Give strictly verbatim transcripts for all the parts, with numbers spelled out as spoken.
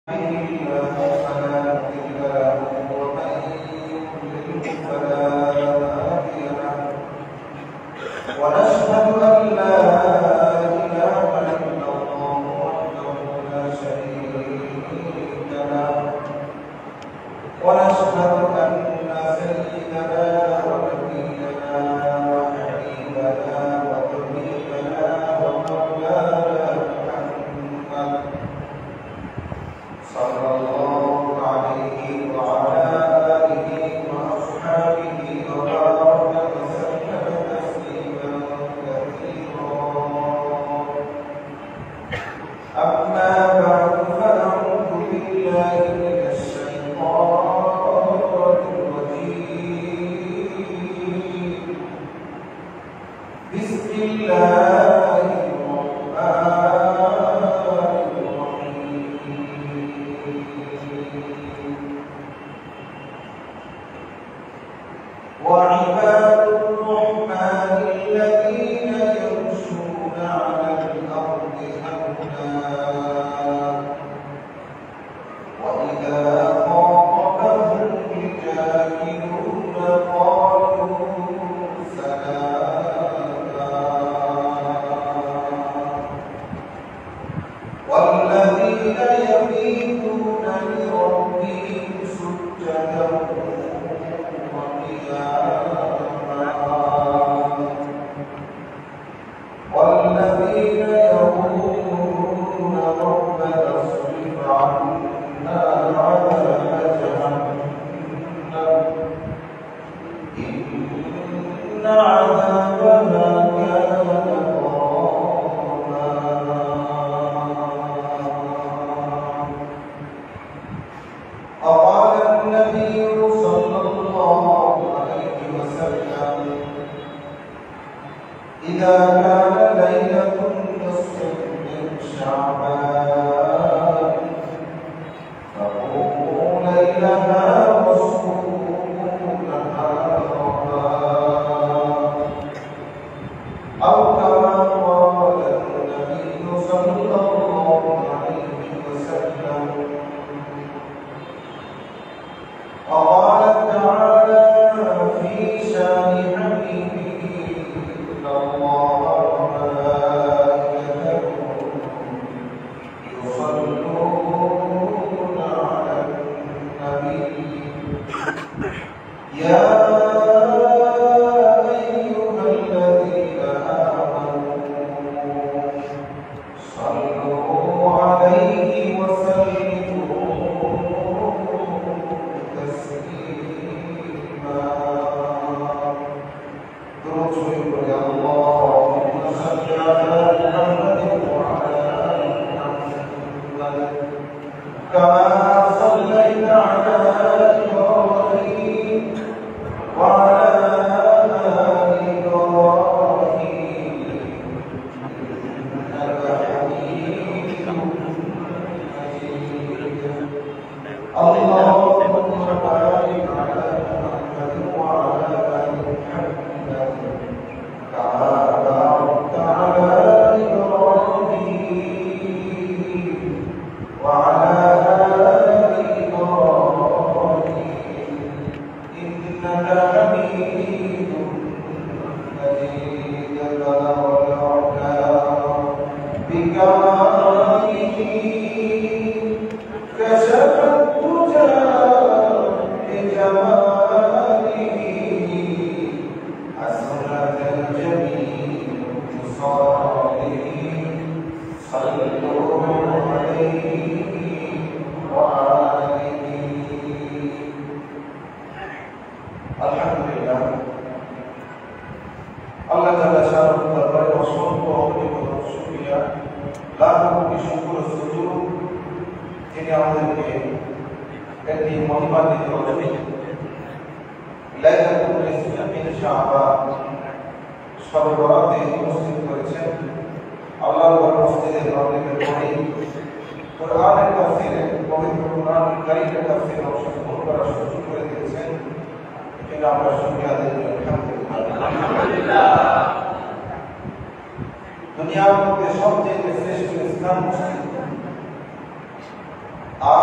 दुनिया में सबसे श्रेष्ठ स्थान मुस्लिम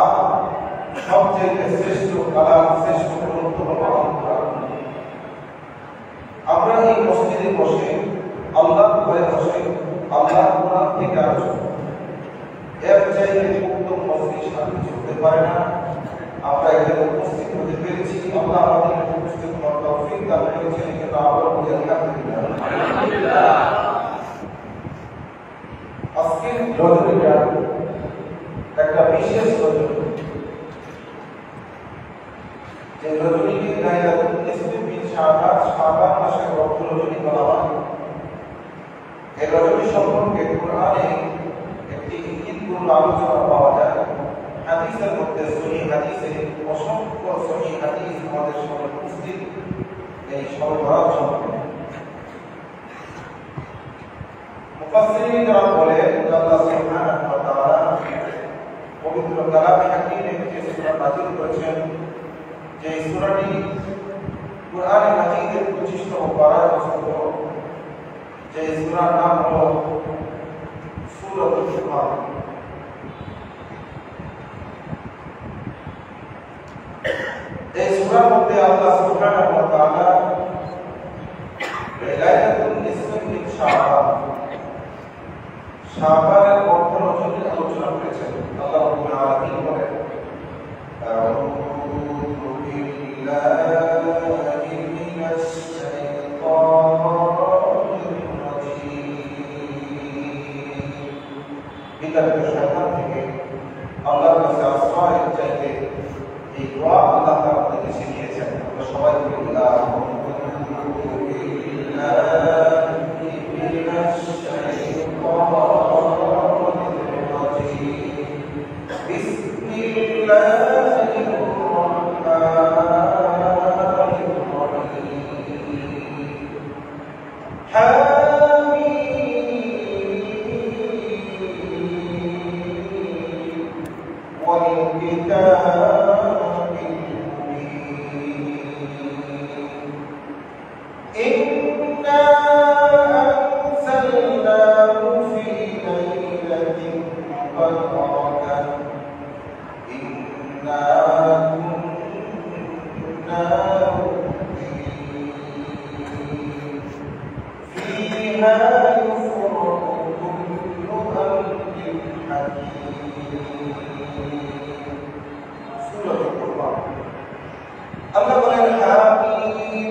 সবচেয়ে শ্রেষ্ঠ কালাম, শ্রেষ্ঠ গ্রন্থ হলো আল কোরআন। আমরা এই মসজিদে বসে আল্লাহর ভয়ে বসে আল্লাহর কোরআন থেকে আলোচনা, এর চাইতে উত্তম মজলিস আর কিছু হতে পারে না। আমরা এখানে উপস্থিত হতে পেরেছি, আল্লাহ আমাদের উপস্থিত হওয়ার তৌফিক দান করেছেন, এটা আমরা বলি আলহামদুলিল্লাহ। আজকের রজনীটা একটা বিশেষ রজনী, যে রজনীকে লাইলাতুল নিসফি মিন শাবান, শাবান মাসের রক্ত রজনী বলা হয়। এই রজনী সম্পর্কে কোরআনে একটি ইঙ্গিতপূর্ণ আলোচনা পাওয়া যায়। হাদিসের মধ্যে সহিহ হাদিসে অসংখ্য সহিহ হাদিস আমাদের সামনে উপস্থিত এই শবে বরাত সম্পর্কে। মুফাসসিরিনরা বলে আল্লাহ সুবহানাহু ওয়া তাআলা পবিত্র কালামে হাকিমে একটি সূরা নাযিল করেছেন, যে সূরাটি কুরআনে মাজিদের পঁচিশতম পারায় অবস্থিত, যে সূরার নাম হলো সূরাতুল জুমআহ। এই সূরার মধ্যে আল্লাহ সুবহানাহু ওয়া তাআলা লাইলাতুল নিসফি মিন শাবান, শাবানের অর্থ রজনীর আলোচনা করেছেন। আল্লাহ রাব্বুল আলামিন বলেন, আউযু বিল্লাহি মিনাশ শাইতানির রাজীম। বিতাড়িত শয়তান থেকে আল্লাহর কাছে আশ্রয় চাইতে এই দোয়া আল্লাহ তাআলা আমাদেরকে শিখিয়েছেন। আমরা সবাই বলি আউযু বিল্লাহি মিনাশ শাইতানির রাজীম। বিসমিল্লাহির রাহমানির রাহিম। হামিম ওয়াল কিতাবিল মুবিন। ইন্না আনজালনাহু ফি লাইলাতিন মুবারাকাহ ইন্না কুন্না মুনজিরিন ফীহা ইউফরাকু কুল্লু আমরিন হাকীম। সূরাতুল কুরআন। আল্লাহ বলেন হামিম।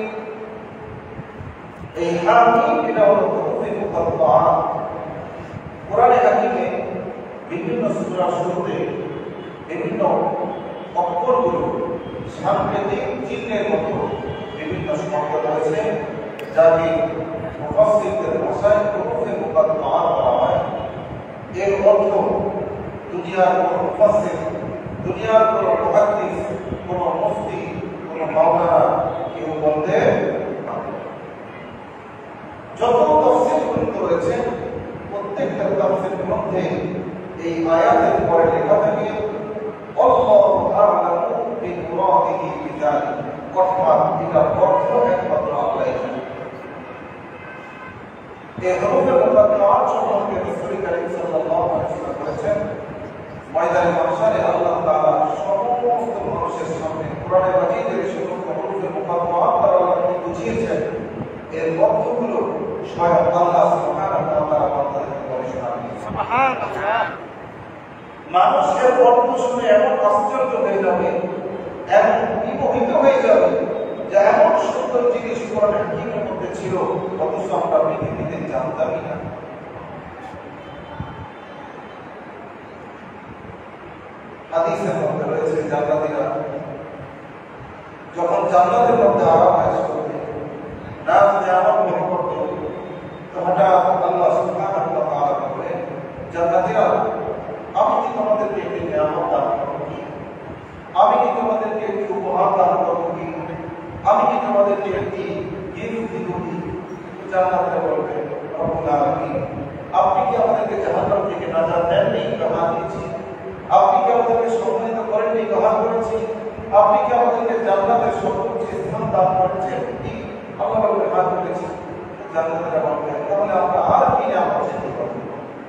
এই হামিম এটা হলো হুরুফে মুকাত্তাআত। কোরআনে হাকিমে বিভিন্ন সূরার শুরুতে বিভিন্ন অক্ষরগুলো সাংকেতিক চিহ্নের মতো বিভিন্ন শব্দ রয়েছে, যাকে মুফাসসিরদের ভাষায় হুরুফে মুকাত্তাআত বলা হয়। এর অর্থ দুনিয়ার কোনো মুফাসসির, দুনিয়ার কোনো মুহাদ্দিস, কোনো মুফতি, কোনো মাওলানা কেউ বলতে পারে। যত তাফসীর গ্রন্থ রয়েছে প্রত্যেকটা তাফসীর গ্রন্থে এই আয়াতের পরে লেখা থাকে আল্লাহু আ'লামু বিমুরাদিহি বিযালিক, অর্থাৎ এটার অর্থ একমাত্র আল্লাহই জানেন। এই হুরুফে মুকাত্তাআত সম্পর্কে রাসূল কারীম সাল্লাল্লাহু আলাইহি ওয়াসাল্লাম বলেছেন, ময়দানে মাহশারে আল্লাহ তাআলা সমস্ত মানুষের সামনে কোরআনে মাজিদের সমস্ত হুরুফে মুকাত্তাআত দ্বারা আল্লাহ বুঝিয়েছেন, এর অর্থগুলো স্বয়ং আল্লাহ সুবহানাহু ওয়া তাআলা বান্দাদেরকে বলে শোনাবেন। সুবহানাল্লাহ। মানুষের অর্থ শুনে এমন আশ্চর্য হয়ে যাবে, এমন বিমোহিত হয়ে যাবে, যে এমন সুন্দর জিনিস কোরআনে হাকিমের মধ্যে ছিল, অথচ আমরা পৃথিবীতে জানতামই না। হাদিসের মধ্যে রয়েছে জান্নাতীরা যখন জান্নাতের মধ্যে আরাম আয়েশ করবে, নাজ নিয়ামত ভোগ করবে, তো হঠাৎ আল্লাহ সুবহানাহু ওয়া তাআলা বলেন, জান্নাতীরা আমি কি তোমাদেরকে একটি নিয়ামত দান করব কি? আমি কি তোমাদেরকে একটি উপহার দান করব কি? আমি কি তোমাদেরকে একটি গিফট দিব কি? জান্নাতীরা বলবে, রব্বুল আলামিন, আপনি কি আমাদেরকে জাহান্নাম থেকে নাজাত দেননি? গ্রহণ দিয়েছি। আপনি কি আমাদেরকে সম্মানিত করেননি? গ্রহণ করেছি। আপনি কি আমাদেরকে জান্নাতের সর্বোচ্চ স্থান দান করেছেন? কি আল্লাহ বলে হাত করেছি। জান্নাতীরা বলবে, তাহলে আমরা আর কি নিয়ামত চাইতে পারবো?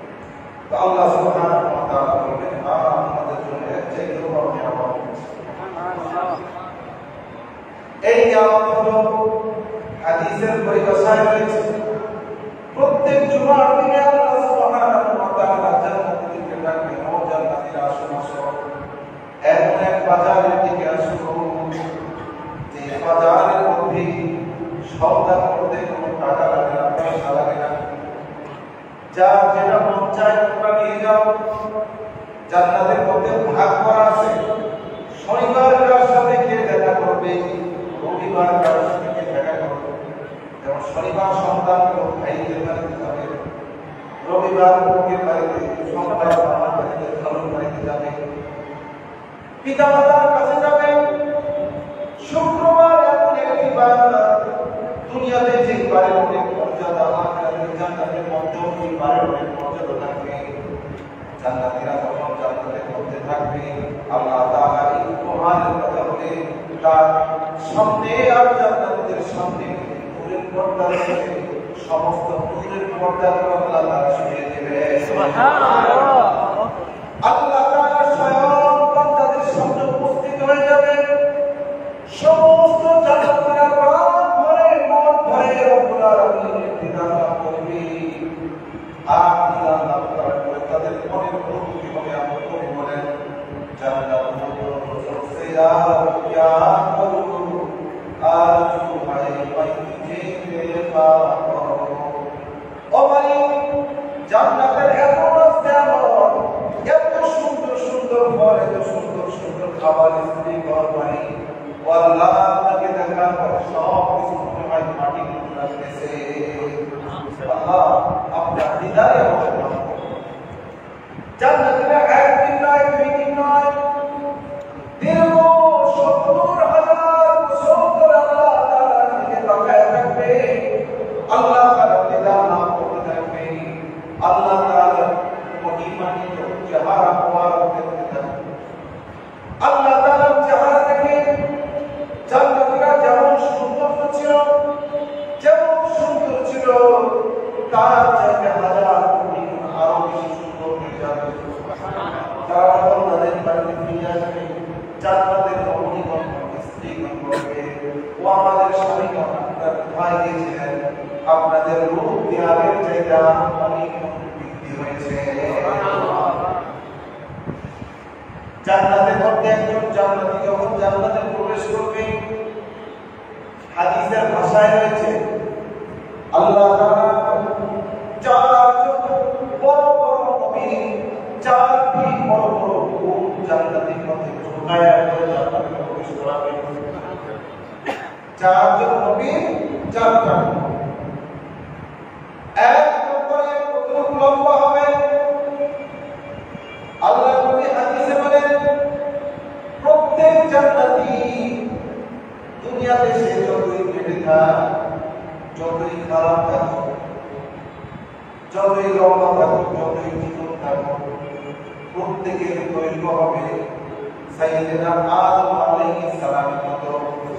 তো আল্লাহ সুবহানাহু ওয়া তাআলা বলবেন, আমাদের জন্য এর চাইতে বড় নিয়ামত আছে। এই নিয়ামত হলো হাদিসের পরিভাষায় রয়েছে প্রত্যেক জুমার দিনে আল্লাহ সুবহানাহু ওয়া তাআলা জান্নাতীকে ডাকবেন, ও জান্নাতীরা আসুন আসো, এমন এক বাজারের দিকে আসো যে বাজারের মধ্যে সওদা করতে কোনো টাকা লাগে না, পয়সা লাগে না, যা যেটা মন চায় তোমরা নিয়ে যাও। জান্নাতের মধ্যে ভাগ করা আছে, শনিবার কার সাথে কে দেখা করবে, রবিবার কার সাথে কে দেখা করবে। যেমন শনিবার সন্তানগুলো ভাইদের বাড়িতে যাবে, রবিবার মুখের বাড়িতে, সোমবার আমার বাড়িতে, খালুর বাড়িতে যাবে, পিতা মাতার কাছে যাবে। শুক্রবার এমন একটি বার দুনিয়াতে যে বারের অনেক মর্যাদা, আখিরাতের জান্নাতের মধ্যেও এই বারের অনেক মর্যাদা থাকবে। জান্নাতীরা যখন জান্নাতের মধ্যে থাকবে, আল্লাহ তাআলা এই উপহারের কথা বলে তার সামনে আর জান্নাতীদের সামনে নূরের পর্দা রয়েছে, সমস্ত নূরের পর্দাগুলো আল্লাহ তাআলা সরিয়ে দেবে। সুবহানাল্লাহ। আল্লাহ তাআলা স্বয়ং বান্দাদের সামনে উপস্থিত হয়ে যাবে। সমস্ত জান্নাতীরা প্রাণ ভরে মন ভরে রব্বুল আলামিনের দিদার লাভ করবে। আর দিদার লাভ করার পরে তাদের মনের অনুভূতি হবে, আমরা কবি বলেন, জান্নাতুল সুফিয়া ইয়া কুলু আরজু হাই বাইতে তেফা। ও ভাই, জান্নাতের এত রাস্তামত, এত সুন্দর সুন্দর ফল, এত সুন্দর সুন্দর খাবার, স্ত্রী ঘর বাড়ি, আল্লাহ আপনাকে দেখার পরে সব কিছু মনে হয় মাটি লাগতেছে। আল্লাহ আপনার হৃদয়ে আমাদের নাম করুন। জান্নাতের একদিন নয়, দুই দিন নয়, দীর্ঘ সত্তর হাজার বছর ধরে আল্লাহ তাআলার দিকে তাকায় থাকবে, আল্লাহ তাআলার দিদার লাভ করতে থাকবে, আল্লাহ তাআলার মহিমান্বিত চেহারা মোবারক দেখতে থাকবে। আল্লাহ তাআলার চেহারা দেখে জান্নাতীরা যেমন সুন্দর ছিল, যেমন সুন্দর ছিল, তার চাইতে হাজার কোটি গুণ আরো বেশি সুন্দর হয়ে যাবে। তারা যখন তাদের বাড়িতে ফিরে আসবে, জান্নাতের রমণীগণ স্ত্রীগণ বলবে, ও আমাদের স্বামীগণ, আপনারা কোথায় গিয়েছিলেন? আপনাদের রূপ দেয়ালের চাইতে অনেক বৃদ্ধি হয়েছে। জান্নাতের মধ্যে একজন জান্নাতী যখন জান্নাতে প্রবেশ করবে, হাদিসের ভাষায় রয়েছে আল্লাহ তাআলা চারজন বড় বড় নবী, চারটি বড় বড় গুণ জান্নাতের মধ্যে ঢোকায়া করে জান্নাতে প্রবেশ করাবে। চারজন নবী, চারটা গুণ। এক নম্বরে কতটুকু লম্বা হবে? আল্লাহ নবী হাদিসে বলেন, প্রত্যেক জান্নাতী দুনিয়াতে সে যতই কেটে থাক, যতই খারাপ থাকুক, যতই লম্বা থাকুক, যতই চিকন থাকুক, প্রত্যেকের দৈর্ঘ্য হবে সাইয়েদনা আদম আলাইহিস সালামের মতো।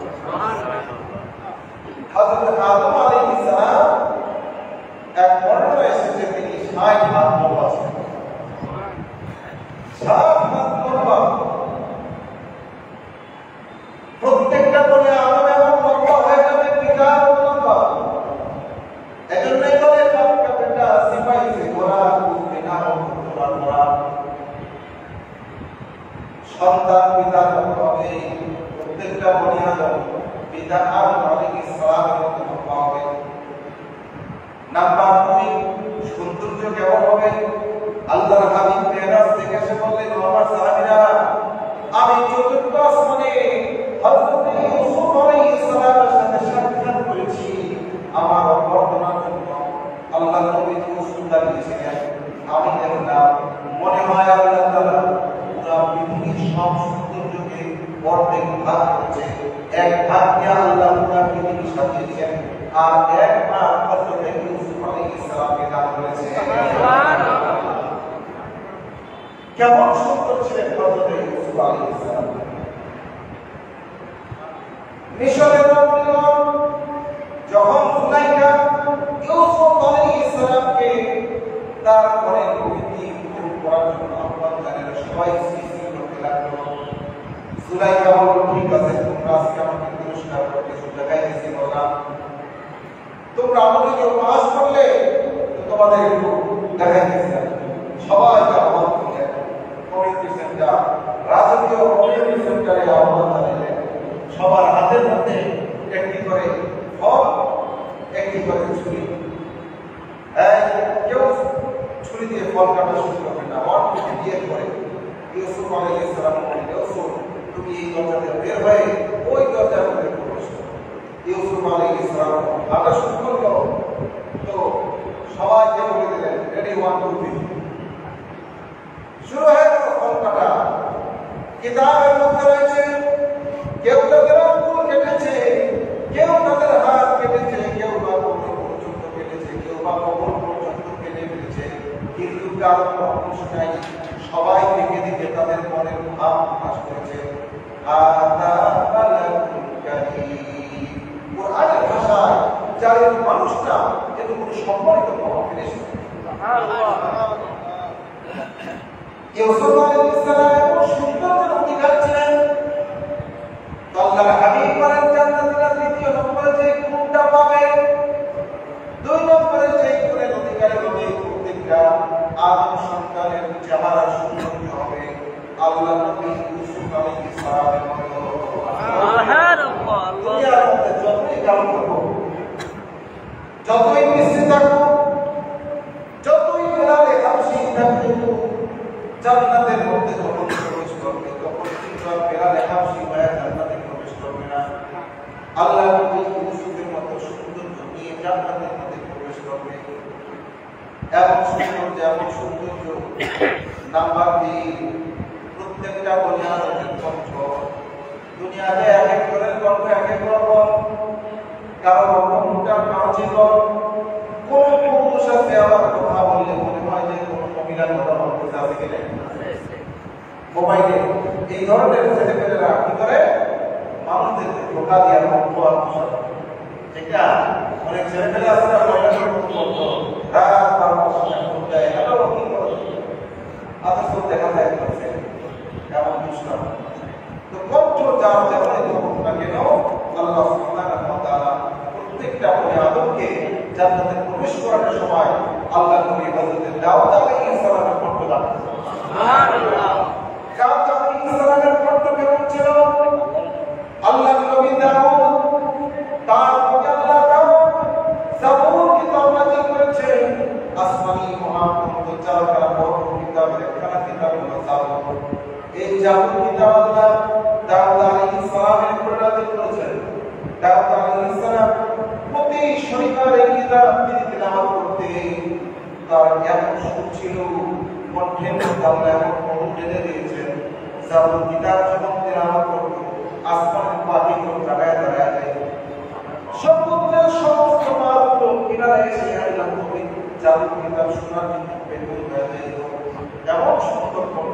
হযরত আদম আলাইহিস সালাম এক বর্ণনা এসেছে তিনি ষাট হাত লম্বা ছিলেন। ষাট হাত লম্বা। প্রত্যেকটা বলে আদম এমন লম্বা হয়ে যাবে, পিতা লম্বা। এজন্যই বলে বাপকা বেটা সিপাহী সে গোরা, পিতা হোক গোরা। সন্তান পিতার মতো হবে, প্রত্যেকটা বনি আদম পিতা আদম আলাইহিস সালামের মতো লম্বা হবে। নাম্বার দুই, সৌন্দর্য কেমন হবে? আল্লাহর হাবিব মেরাজ থেকে এসে বললেন, আমার সাহাবীরা, আমি চতুর্থ আসমানে হযরত ইউসুফ আলাইহিস সালামের সাথে সাক্ষাৎ করেছি। আমার অভ্যর্থনার জন্য আল্লাহ নবী ইউসুফ দাঁড়িয়েছিলেন। আমি দেখলাম, মনে হয় আল্লাহ তাআলা পুরো পৃথিবীর সব সৌন্দর্যকে অর্ধেক ভাগ করেছে। এক ভাগ নিয়ে আল্লাহ পুরো পৃথিবী সাজিয়েছেন, আর এক ভাগ হযরত ইউসুফ আলাইহিস সালামকে দান করেছে। কেমন সুন্দর ছিলেন হযরত ইউসুফ আলাইহিস সালাম। মিশরের নবীগণ যখন সুলাইখা ইউসুফ আলাইহিস সালামকে তার ঘরের অতিথি করার জন্য আহ্বান জানালেন, সবাই সৃষ্টি করতে লাগলো। সুলাইখা বলল, ঠিক আছে, তোমরা আজকে আমাকে পুরস্কার তোমরা আমাকে কেউ পাস করলে তোমাদের একটু দেখা গেছে সবাইকে আহ্বান করলেন কমিউনিটি সেন্টার রাজকীয় কমিউনিটি সেন্টারে আহ্বান জানালেন সবার হাতের মধ্যে একটি করে ফল একটি করে ছুরি কেউ ছুরি দিয়ে ফল কাটা শুরু করবে না ওয়ান থেকে দিয়ে করে ইউসুফ আলাইহিস সালাম বলেন ইউসুফ তুমি এই দরজা বের হয়ে ওই দরজার মধ্যে প্রবেশ করো ইউসুফ আলাইহিস সালাম হাঁটা শুরু করলো তো সবাইকে বলে দিলেন রেডি ওয়ান টু থ্রি শুরু হয়ে গেল ফল কাটা কিতাবের মধ্যে রয়েছে কেউ তাদের আঙ্গুল কেটেছে কেউ তাদের হাত কেটেছে কেউ বা কোমর পর্যন্ত কেটেছে কেউ বা কোমর পর্যন্ত কেটে ফেলেছে কিন্তু কারো অংশ নাই সবাই থেকে দিকে তাদের মনের ভাব প্রকাশ করেছে কোরআনের ভাষায় যার মানুষটা এত কোনো সম্মানিত প্রভাব ফেলেছে ইউসুফ আলাইহিস সালাম এমন সৌন্দর্যের অধিকার ছিলেন আল্লাহর হাবিব বলেন জান্নাতীরা তৃতীয় নম্বরে যে গুণটা পাবে দুই নম্বরে যে গুণের অধিকারী হবে প্রত্যেকটা আদম সন্তানের চেহারা সৌন্দর্য হবে আল্লাহ নবী ইউসুফ আলাইহিস সালামের মতো সুবহানাল্লাহ দুনিয়ার মধ্যে যতই কাম করব যতই মিষ্টি থাকবো যতই বেলালে হাসি থাকবো জান্নাতের মধ্যে যখন প্রবেশ করবে তখন কিন্তু আর বেলালে হাসি হয়ে জান্নাতে প্রবেশ করবে না আল্লাহ নবী ইউসুফের মতো সৌন্দর্য নিয়ে জান্নাতের মধ্যে প্রবেশ করবে এমন সৌন্দর্য এমন সৌন্দর্য নাম্বার তিন প্রত্যেকটা বনিয়াদের কণ্ঠ দুনিয়াতে এক এক করে কণ্ঠ এক এক রকম কারো রকম মোটা কারো চিকন কোন পুরুষ আছে আবার কথা বললে মনে হয় যে কোন মহিলার কথা বলতে আছে কিনা মোবাইলে এই ধরনের ছেলেমেয়েরা কি করে মানুষদেরকে ধোকা দিয়ে কণ্ঠ আর ঠিক না অনেক ছেলেমেয়ে আছে না মহিলাদের কণ্ঠ রাত বারোটার সময় ফোন দেয় হ্যালো কি করো অথচ দেখা যায় করছে এমন দুষ্কর্ম তো কণ্ঠ যার যেমনই হোক না কেন আল্লাহ সুবহানাহু ওয়া তাআলা প্রত্যেকটা বনি আদমকে জান্নাতে প্রবেশ করানোর সময় আল্লাহ নবী হযরত দাউদ আলাইহিস সালামের কণ্ঠ দান সুবহানাল্লাহ দাউদ আলাইহিস সালামের কণ্ঠ কেমন ছিল আল্লাহ নবী দাউদ তার আল্লাহ দাউদ জাবুর কিতাব নাযিল করেছেন আসমানী মহাগ্রন্থ চার কালা বড় কিতাবের একখানা কিতাব হলো জাবুর এই জাবুর কিতাব আল্লাহ দাউদ আলাইহিস সালামের উপর নাযিল করেছেন দাউদ আলাইহিস সালাম প্রতি শনিবার এই কিতাব তিনি তেলাওয়াত করতেন তার এমন সুর ছিল কণ্ঠের মধ্যে আল্লাহ এমন মধু ঢেলে দিয়েছেন জাবুর কিতাব যখন তেলাওয়াত করত আসমানের পাখিগুলো দাঁড়ায় দাঁড়ায় যায় সমুদ্রের সমস্ত মাছগুলো কিনারে এসে আল্লাহ নবী জাবুর কিতাব শোনার জন্য বেকুল হয়ে যায় এমন সুন্দর কণ্ঠ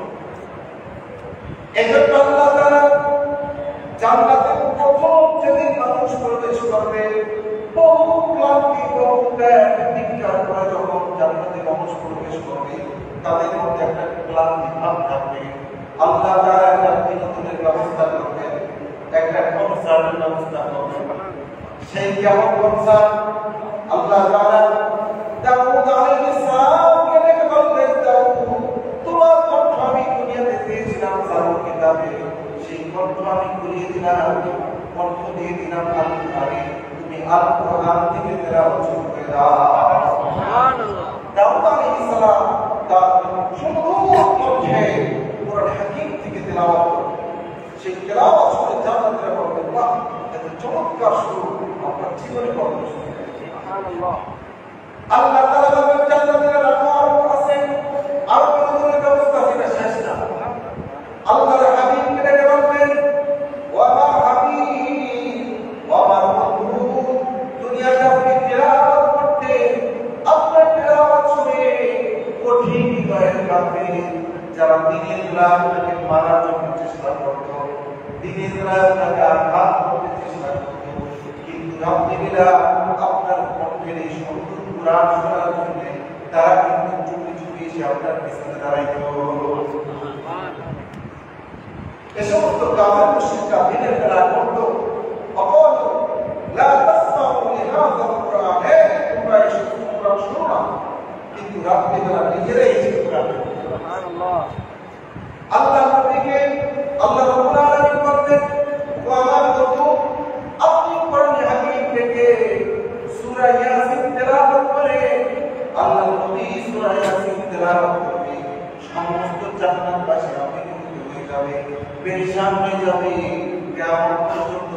এজন্য আল্লাহ তাআলা জান্নাতে প্রথম যেদিন মানুষ প্রবেশ করবে বহু ক্লান্তি বহু ত্যাগ তিনটার পরে যখন জান্নাতে মানুষ প্রবেশ করবে তাদের মধ্যে একটা ক্লান্তি ভাব থাকবে আল্লাহ তাআলা একটা বিনোদনের ব্যবস্থা করবেন একটা কনসার্টের ব্যবস্থা করবেন সেই কেমন কনসার্ট আল্লাহ তাআলা দাউদ আলাইহিস সালামকে ডেকে বললেন দাউদ তোমার কণ্ঠ আমি দুনিয়াতে দিয়েছিলাম জাবুর কিতাবে সেই কণ্ঠ আমি ঘুরিয়ে দিলাম কণ্ঠ দিয়ে দিলাম আল কুরআনে তুমি আল কুরআন থেকে তেলাওয়াত শুরু করে দাও সুবহানাল্লাহ দাউদ আলাইহিস সালাম তার সুন্দর কণ্ঠে কুরআন হাকিম থেকে তেলাওয়াত করলেন সেই তেলাওয়াত শুনে জান্নাতীরা বললেন বাহ এত চমৎকার সুর আমরা জীবনে কখনো শুনি নাই সুবহানাল্লাহ আল্লাহ তাআলা বলেন জান্নাতীরা রাখো আর আছে আর কোনো ব্যবস্থা আছে শেষ না আল্লাহর হাবিবকে ডেকে বলবেন ওয়া মা হাবিব ওয়া মা বন্ধু দুনিয়াতে আপনি তেলাওয়াত করতে আপনার তেলাওয়াত শুনে কঠিন হৃদয়ের কাফির যারা দ্বীনের লালটাকে মারার জন্য চেষ্টা করত দ্বীনের লালটাকে আঘাত করতে চেষ্টা করত কিন্তু রাত্রিবেলা আপনার কণ্ঠের এই সুন্দর কুরআন শোনার জন্য তারা কিন্তু চুপি চুপি এসে আপনার পিছনে দাঁড়াইত এ সমস্ত কাফের মুশরিকরা দিনের বেলা করত অকল লা তাসমাউ লিহাযা আল-কুরআন শুরু না, কিন্তু রাত্রিবেলা নিজেরাই ছিল সুবহানাল্লাহ। আল্লাহ নবীকে আল্লাহ রাব্বুল আলামিন বলেন, ও আমার বন্ধু, আপনি কোরআন হাকিম থেকে সূরা ইয়াসিন তেলাওয়াত করে আল্লাহ নবী সূরা ইয়াসিন তেলাওয়াত করবে, সমস্ত জান্নাতবাসী আনন্দিত হয়ে যাবে, পেরেশান হয়ে যাবে। কিয়ামত পর্যন্ত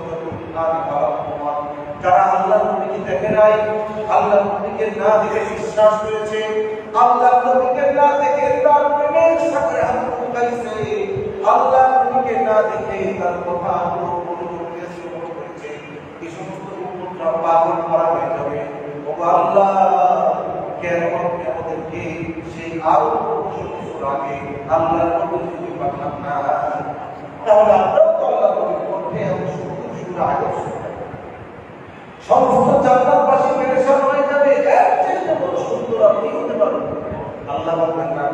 যারা আল্লাহ নবীকে দেখে নাই, আল্লাহ নবীকে না দেখে বিশ্বাস করেছে, আল্লাহ নবীকে না দেখে তার প্রেমের সাথে হাত মিলাইছে, আল্লাহ নবীকে না দেখে তার কথা অনুযায়ী শ্রবণ করেছে, এই সমস্ত উম্মতরা পাগল করা হয়ে যাবে। ও আল্লাহ, কিয়ামত আমাদেরকে সেই আরো বছর আগে আল্লাহ নবী যদি পাঠান না, তাহলে আমরাও তো আল্লাহ নবীর পথে এত সুন্দর সুন্দর আগে সমস্ত জান্নাতবাসী পেরেশান হয়ে যাবে। এর চেয়ে বড় সুন্দর আপনি হতে পারেন। আল্লাহ বলেন না,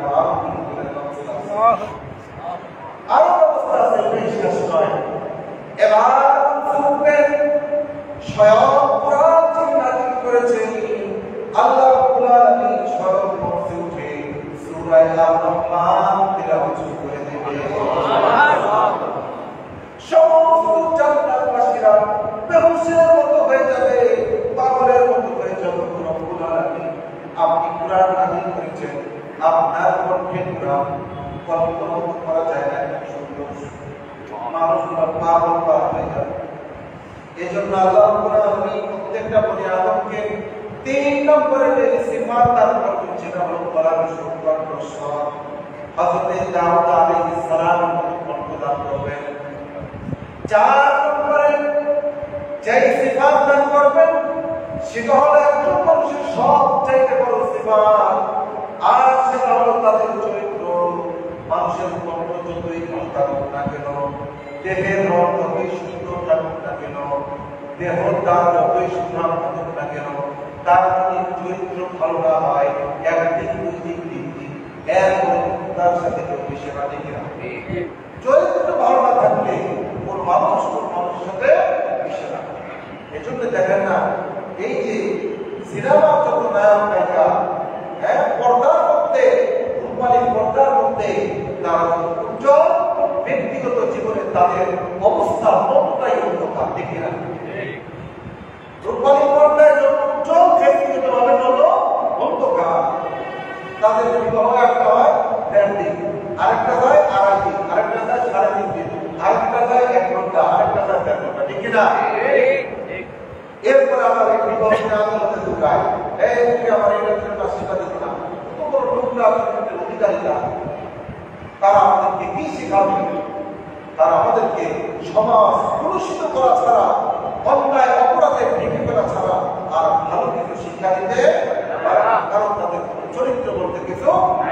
আরো অবস্থা আছে, এটাই শেষ নয়। এবার শুনবেন স্বয়ং কুরআন যিনি নাযিল করেছেন আল্লাহ রাব্বুল আলামিন স্বয়ং পড়তে উঠে সূরা আর-রহমান তেলাওয়াত করে দেবে। সুবহানাল্লাহ। সমস্ত জান্নাতবাসীরা বেহুশের মতো হয়ে যাবে, পাগলের মতো হয়ে যাবে। রব্বুল আলামিন আপনি কুরআন নাযিল করেছেন, আপনার কণ্ঠে কুরআন কল্পনা করা যায় না, সুন্দর মানুষগুলো পাগল পাগল হয়ে যাবে। এই জন্য আল্লাহ রাব্বুল আলামিন প্রত্যেকটা বনি আদমকে তিন নম্বরে যে সিফাত দান করেছেন সেটা হলো কোরআনের কণ্ঠ সব। হযরত দাউদ আলাইহিস সালাম কণ্ঠ দান করবেন। চার নম্বরে যে সিফাত দান করবেন সেটা হলো একজন মানুষের সবচাইতে বড় সিফাত, আর সেটা হলো তাদের চরিত্র। মানুষের কণ্ঠ যতই থাকুক না কেন, দেহের রং যতই সুন্দর থাকুক না কেন, দেহর দাম যতই সুন্দর থাকুক না কেন, তার যদি চরিত্র ভালো না হয়, একদিন দুই দিন তিন দিন এরপরে তার সাথে কেউ মিশে না, দেখে রাখবে। চরিত্র ভালো না থাকলে কোন মানুষ কোন মানুষের সাথে মিশে না। এজন্য দেখেন না, এই যে সিনেমা যত নায়ক নায়িকা, হ্যাঁ, পর্দার মধ্যে রূপালীর পর্দার মধ্যে তারা উজ্জ্বল, ব্যক্তিগত জীবনে তাদের অবস্থা মতটাই অন্ধকার, দেখে রাখবে। রূপালী পর্দায় যত উজ্জ্বল, ব্যক্তিগত ভাবে যত অন্ধকার। তাদের বিবাহ একটা হয় দেড় দিন, আরেকটা হয় আড়াই দিন, আরেকটা হয় সাড়ে তিন দিন, আরেকটা হয় এক ঘন্টা, আরেকটা হয় দেড় ঘন্টা, ঠিক না? এরপরে আবার এই বিবাহকে আদালতে ঢুকায়, এই তুমি আমার ইলেকট্রিকটা সেটা দিত না, কত বড় লোকরা অধিকারীরা, তারা আমাদেরকে কি শেখাবে? তারা আমাদেরকে সমাজ কলুষিত করা ছাড়া, অন্যায় অপরাধে ভেঙে ফেলা ছাড়া আর ভালো কিছু শিক্ষা দিতে পারে না, কারণ তাদের চরিত্র বলতে কিছু।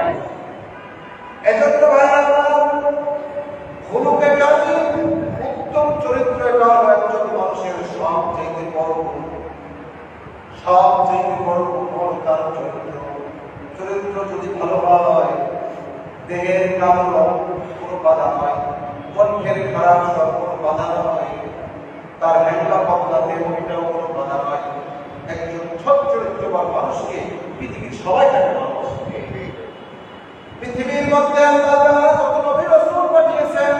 এজন্য ভাইরা খুলুকে কাজী, উত্তম চরিত্র এটা হলো একজন মানুষের সবচেয়ে বড় গুণ। সবচেয়ে বড় গুণ হলো তার চরিত্র। চরিত্র যদি ভালো হয়, দেহের কালো রং কোনো বাধা হয়, কণ্ঠের খারাপ সব কোনো বাধা নয়, তার হ্যাংলা পাতলা দেহ এটাও কোনো বাধা নয়। একজন সৎ চরিত্রবান মানুষকে পৃথিবীর সবাই জানে। মানুষ পৃথিবীর মধ্যে আল্লাহ তাআলা যত নবী রাসূল পাঠিয়েছেন,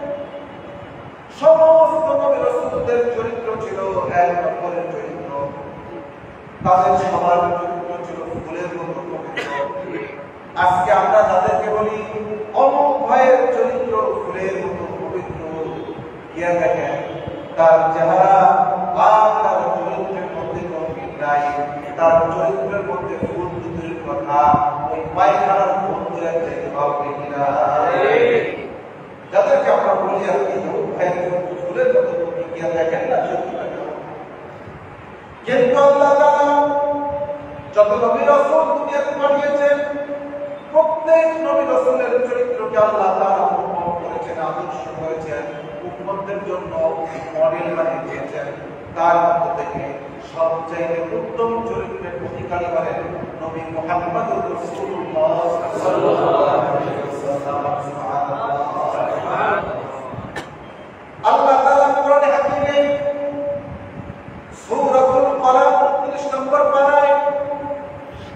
সমস্ত নবী রাসূলদের চরিত্র ছিল এক নম্বরের চরিত্র। তাদের সবার চরিত্র ছিল ফুলের মতো পবিত্র। আজকে আমরা তাদেরকে বলি অমুক ভাইয়ের চরিত্র ফুলের মতো পবিত্র। ইয়া দেখেন তার চেহারা আর তার চরিত্রের মধ্যে কোনো মিল নাই। তার চরিত্রের মধ্যে ফুল দুধের কথা, ওই পায়খানার ফুল ধরে যেতে পারবে কিনা? যাদেরকে আমরা বলি আর কি ফুলের মতো গিয়া দেখেন না, কিন্তু আল্লাহ তাআলা যত নবী রাসূল দুনিয়াতে পাঠিয়েছেন, প্রত্যেক নবী রাসূলের চরিত্রকে আল্লাহ তাআলা উন্নত করেছেন, আদর্শ করেছেন, উম্মতদের জন্য মডেল বানিয়ে দিয়েছেন। তার মধ্যে থেকে সবচেয়ে উত্তম চরিত্রের অধিকারী হলেন নবী মুহাম্মদুর রাসূলুল্লাহ সাল্লাল্লাহু আলাইহি ওয়াসাল্লাম। আল্লাহ তাআলা কোরআনে হাকিমে সূরাতুল কলাম উনত্রিশ নম্বর পারায়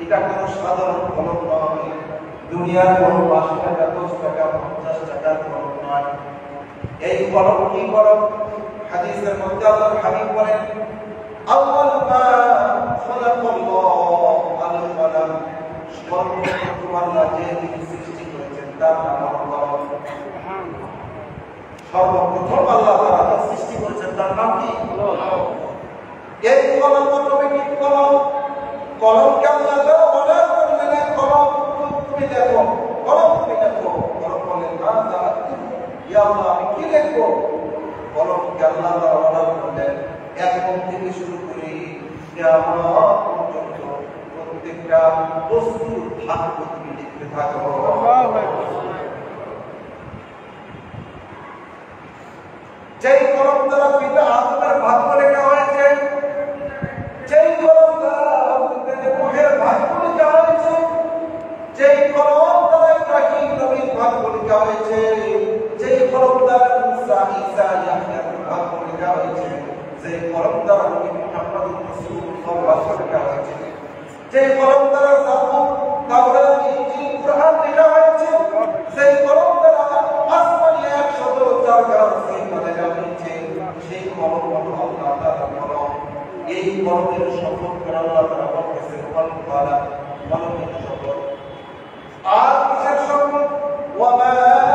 এটা কোনো সাধারণ কলম নয়, দুনিয়ার কোনো পাঁচ টাকা দশ টাকা পঞ্চাশ টাকার কলম নয়। এই কলম কি কলম? হাদিসের মধ্যে আল্লাহর হাবিব বলেন, আউয়াল মা খালাকাল্লাহু আল কলম, সর্বপ্রথম আল্লাহ যে জিনিস সৃষ্টি করেছেন তার নাম হলো কলম। সর্বপ্রথম আল্লাহ তাআলা সৃষ্টি করেছেন তার নাম কি? কলম। এই কলম অটোমেটিক কলম। কলমকে আল্লাহ তাআলা অর্ডার করলেন, কলম তুমি দেখো, কলম তুমি দেখো। কলম বলেন, মাযা আকতুবু, ইয়া আল্লাহ আমি কি লিখবো? কলমকে আল্লাহ তাআলা অর্ডার করলেন, এখন থেকে শুরু করে কিয়ামত পর্যন্ত প্রত্যেকটা বস্তুর ভাগ তুমি লিখতে থাকো। যেই কলম দ্বারা পিতা আদমের ভাগ্য লেখা হয়েছে, যেই কলম দ্বারা মুহের ভাগ্য লেখা হয়েছে, যেই কলম দ্বারা ইব্রাহিম নবীর ভাগ্য লেখা হয়েছে, যেই কলম দ্বারা মুসা ঈসা ইয়াহইয়ার ভাগ্য লেখা হয়েছে, যেই কলম দ্বারা নবী মুহাম্মদ রাসূলুল্লাহ ভাগ্য লেখা হয়েছে, যেই কলম দ্বারা যাবুর, তাওরাত, ইনজিল, কুরআন লেখা হয়েছে, যেই কলম দ্বারা আসমানি একশো চার গ্রন্থ লেখা হয়েছে, সেই কলম হলো আল্লাহ তাআলার কলম। এই কলমের শপথ করে আল্লাহ তাআলা বলতেছেন, কলম তাআলা কলমের শপথ। আর কিসের শপথ? ওয়া মা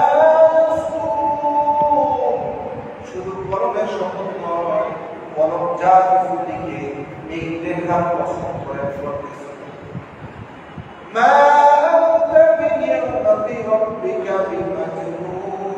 ইয়াসতুরুন, শুধু কলমের শপথ নয়, কলম যা কিছু লিখে এই লেখার কসম করে বলতেছে, মা আনতা বিনিয়ামতি রাব্বিকা বিমাজনুন।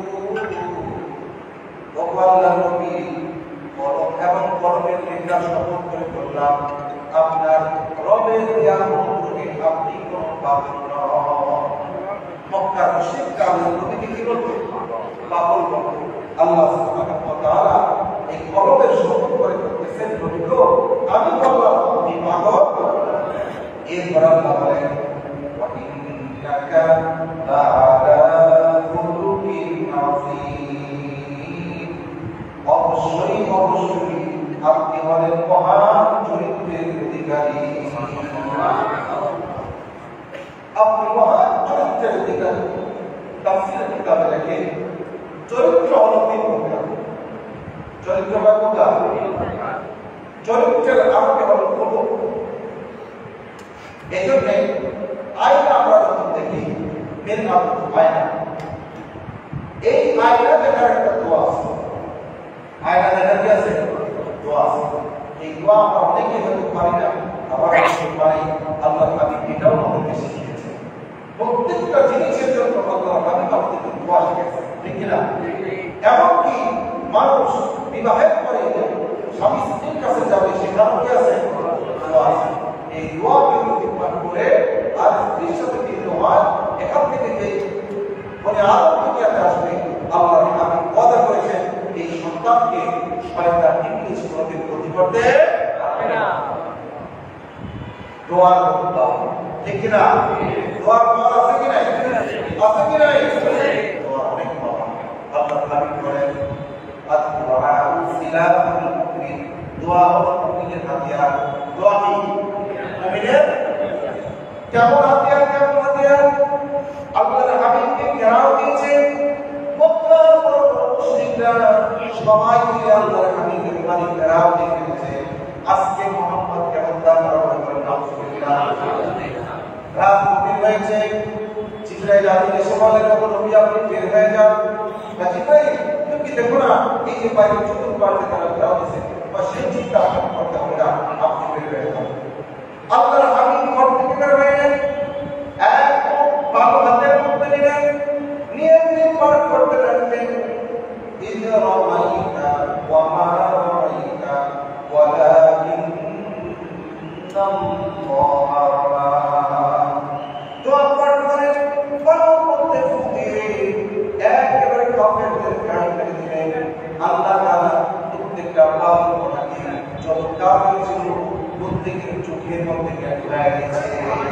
ও আল্লাহর নবী, কলম এবং কলমের লেখা শপথ করে বললাম, আপনার রবের নিয়ামতকে আপনি কোন পাগল নন। মক্কার মুশরিকরা আল্লাহর নবীকে কি বলতো? পাগল বলতো। আল্লাহ সুবহানাহু ওয়া তাআলা এই কলমের শপথ করে বলতেছেন, নবী গো আমি বললাম আপনি পাগল। এরপর আল্লাহ বলেন, ওয়া ইন্নাকা লাআলা খুলুকিন আযীম, অবশ্যই অবশ্যই আপনি হলেন মহান চরিত্রের অধিকারী। আপনি মহান চরিত্রের অধিকারী। তাফসীর কিতাবে লেখে চরিত্র হলো তিন প্রকার। চরিত্র বা প্রকার, চরিত্রের আরবি হলো খুলুক। এই জন্য আয়না আমরা যখন দেখি, মেন আয়না, এই আয়না দেখার একটা দোয়া আছে। আয়না দেখার কি আছে? দোয়া আছে। এই দোয়া আমরা অনেকে হয়তো পারি না, আবার অনেকে পারি। আল্লাহর হাবিব এটাও আমাদেরকে শিখিয়েছে। প্রত্যেকটা জিনিসের জন্য আল্লাহর হাবিব আমাদেরকে দোয়া শিখিয়েছে, ঠিক কিনা? এমনকি মানুষ বিবাহের পরে স্বামী স্ত্রীর কাছে যাবে, সেখানেও কি আছে? দোয়া আছে। এই দোয়াকে যদি পাঠ করে আর স্ত্রীর সাথে মিলিত হয়, এখান থেকে যে মানে আদম দুনিয়াতে আসবে, আল্লাহর হাবিব ওয়াদা করেছেন এই সন্তানকে শয়তান ইবলিস কোনদিন ক্ষতি করতে পারবে না। দোয়ার কথা ঠিক কি না? দোয়ার পাওয়ার আছে কি নাই? আছে কি নাই? দোয়া অনেক পাওয়ার। আল্লাহর হাবিব বলেন, আদ-দুআ সিলাহুল মুমিন, দোয়া হলো মুমিনের হাতিয়ার। দোয়া কি? মুমিনের কেমন হাতিয়ার? কেমন হাতিয়ার? আল্লাহর হাবিবকে ঘেরাও দিয়েছে মক্কার মুশরিকরা, সবাই মিলে আল্লাহর হাবিবের বাড়ি ঘেরাও দিয়ে ফেলেছে। আজকে মুহাম্মদকে হত্যা করা হয়েছে, নাউজুবিল্লাহ। রাত গভীর হয়েছে, জিবরাইল আলাইহিস এসে বলেন, ওগো নবী আপনি বের হয়ে যান। বা জিবরাইল তুমি কি দেখো না এই যে বাইরে চতুর্পাশে তারা ঘেরাও দিয়েছে, বা সেই চিন্তা আপনি করতে হবে না, আপনি বের হয়ে যান। আল্লাহর হাবিব ঘর থেকে বের হয়ে গেলেন, এক বালু হাতের মধ্যে নিলেন, নিয়ে তিনি পাঠ করতে লাগলেন, ইয রামাইতা ওয়া মা রামাইতা ওয়ালাকিন্নাল্লাহা রামা। দোয়া পাঠ করেন, বালুর মধ্যে ফু দিয়ে একেবারে কাফেরদের গায়ে মেরে দিলেন। আল্লাহ তাআলা প্রত্যেকটা বালুর মধ্যে যত কাফের ছিল প্রত্যেকের চোখের মধ্যে হয়ে গেছে।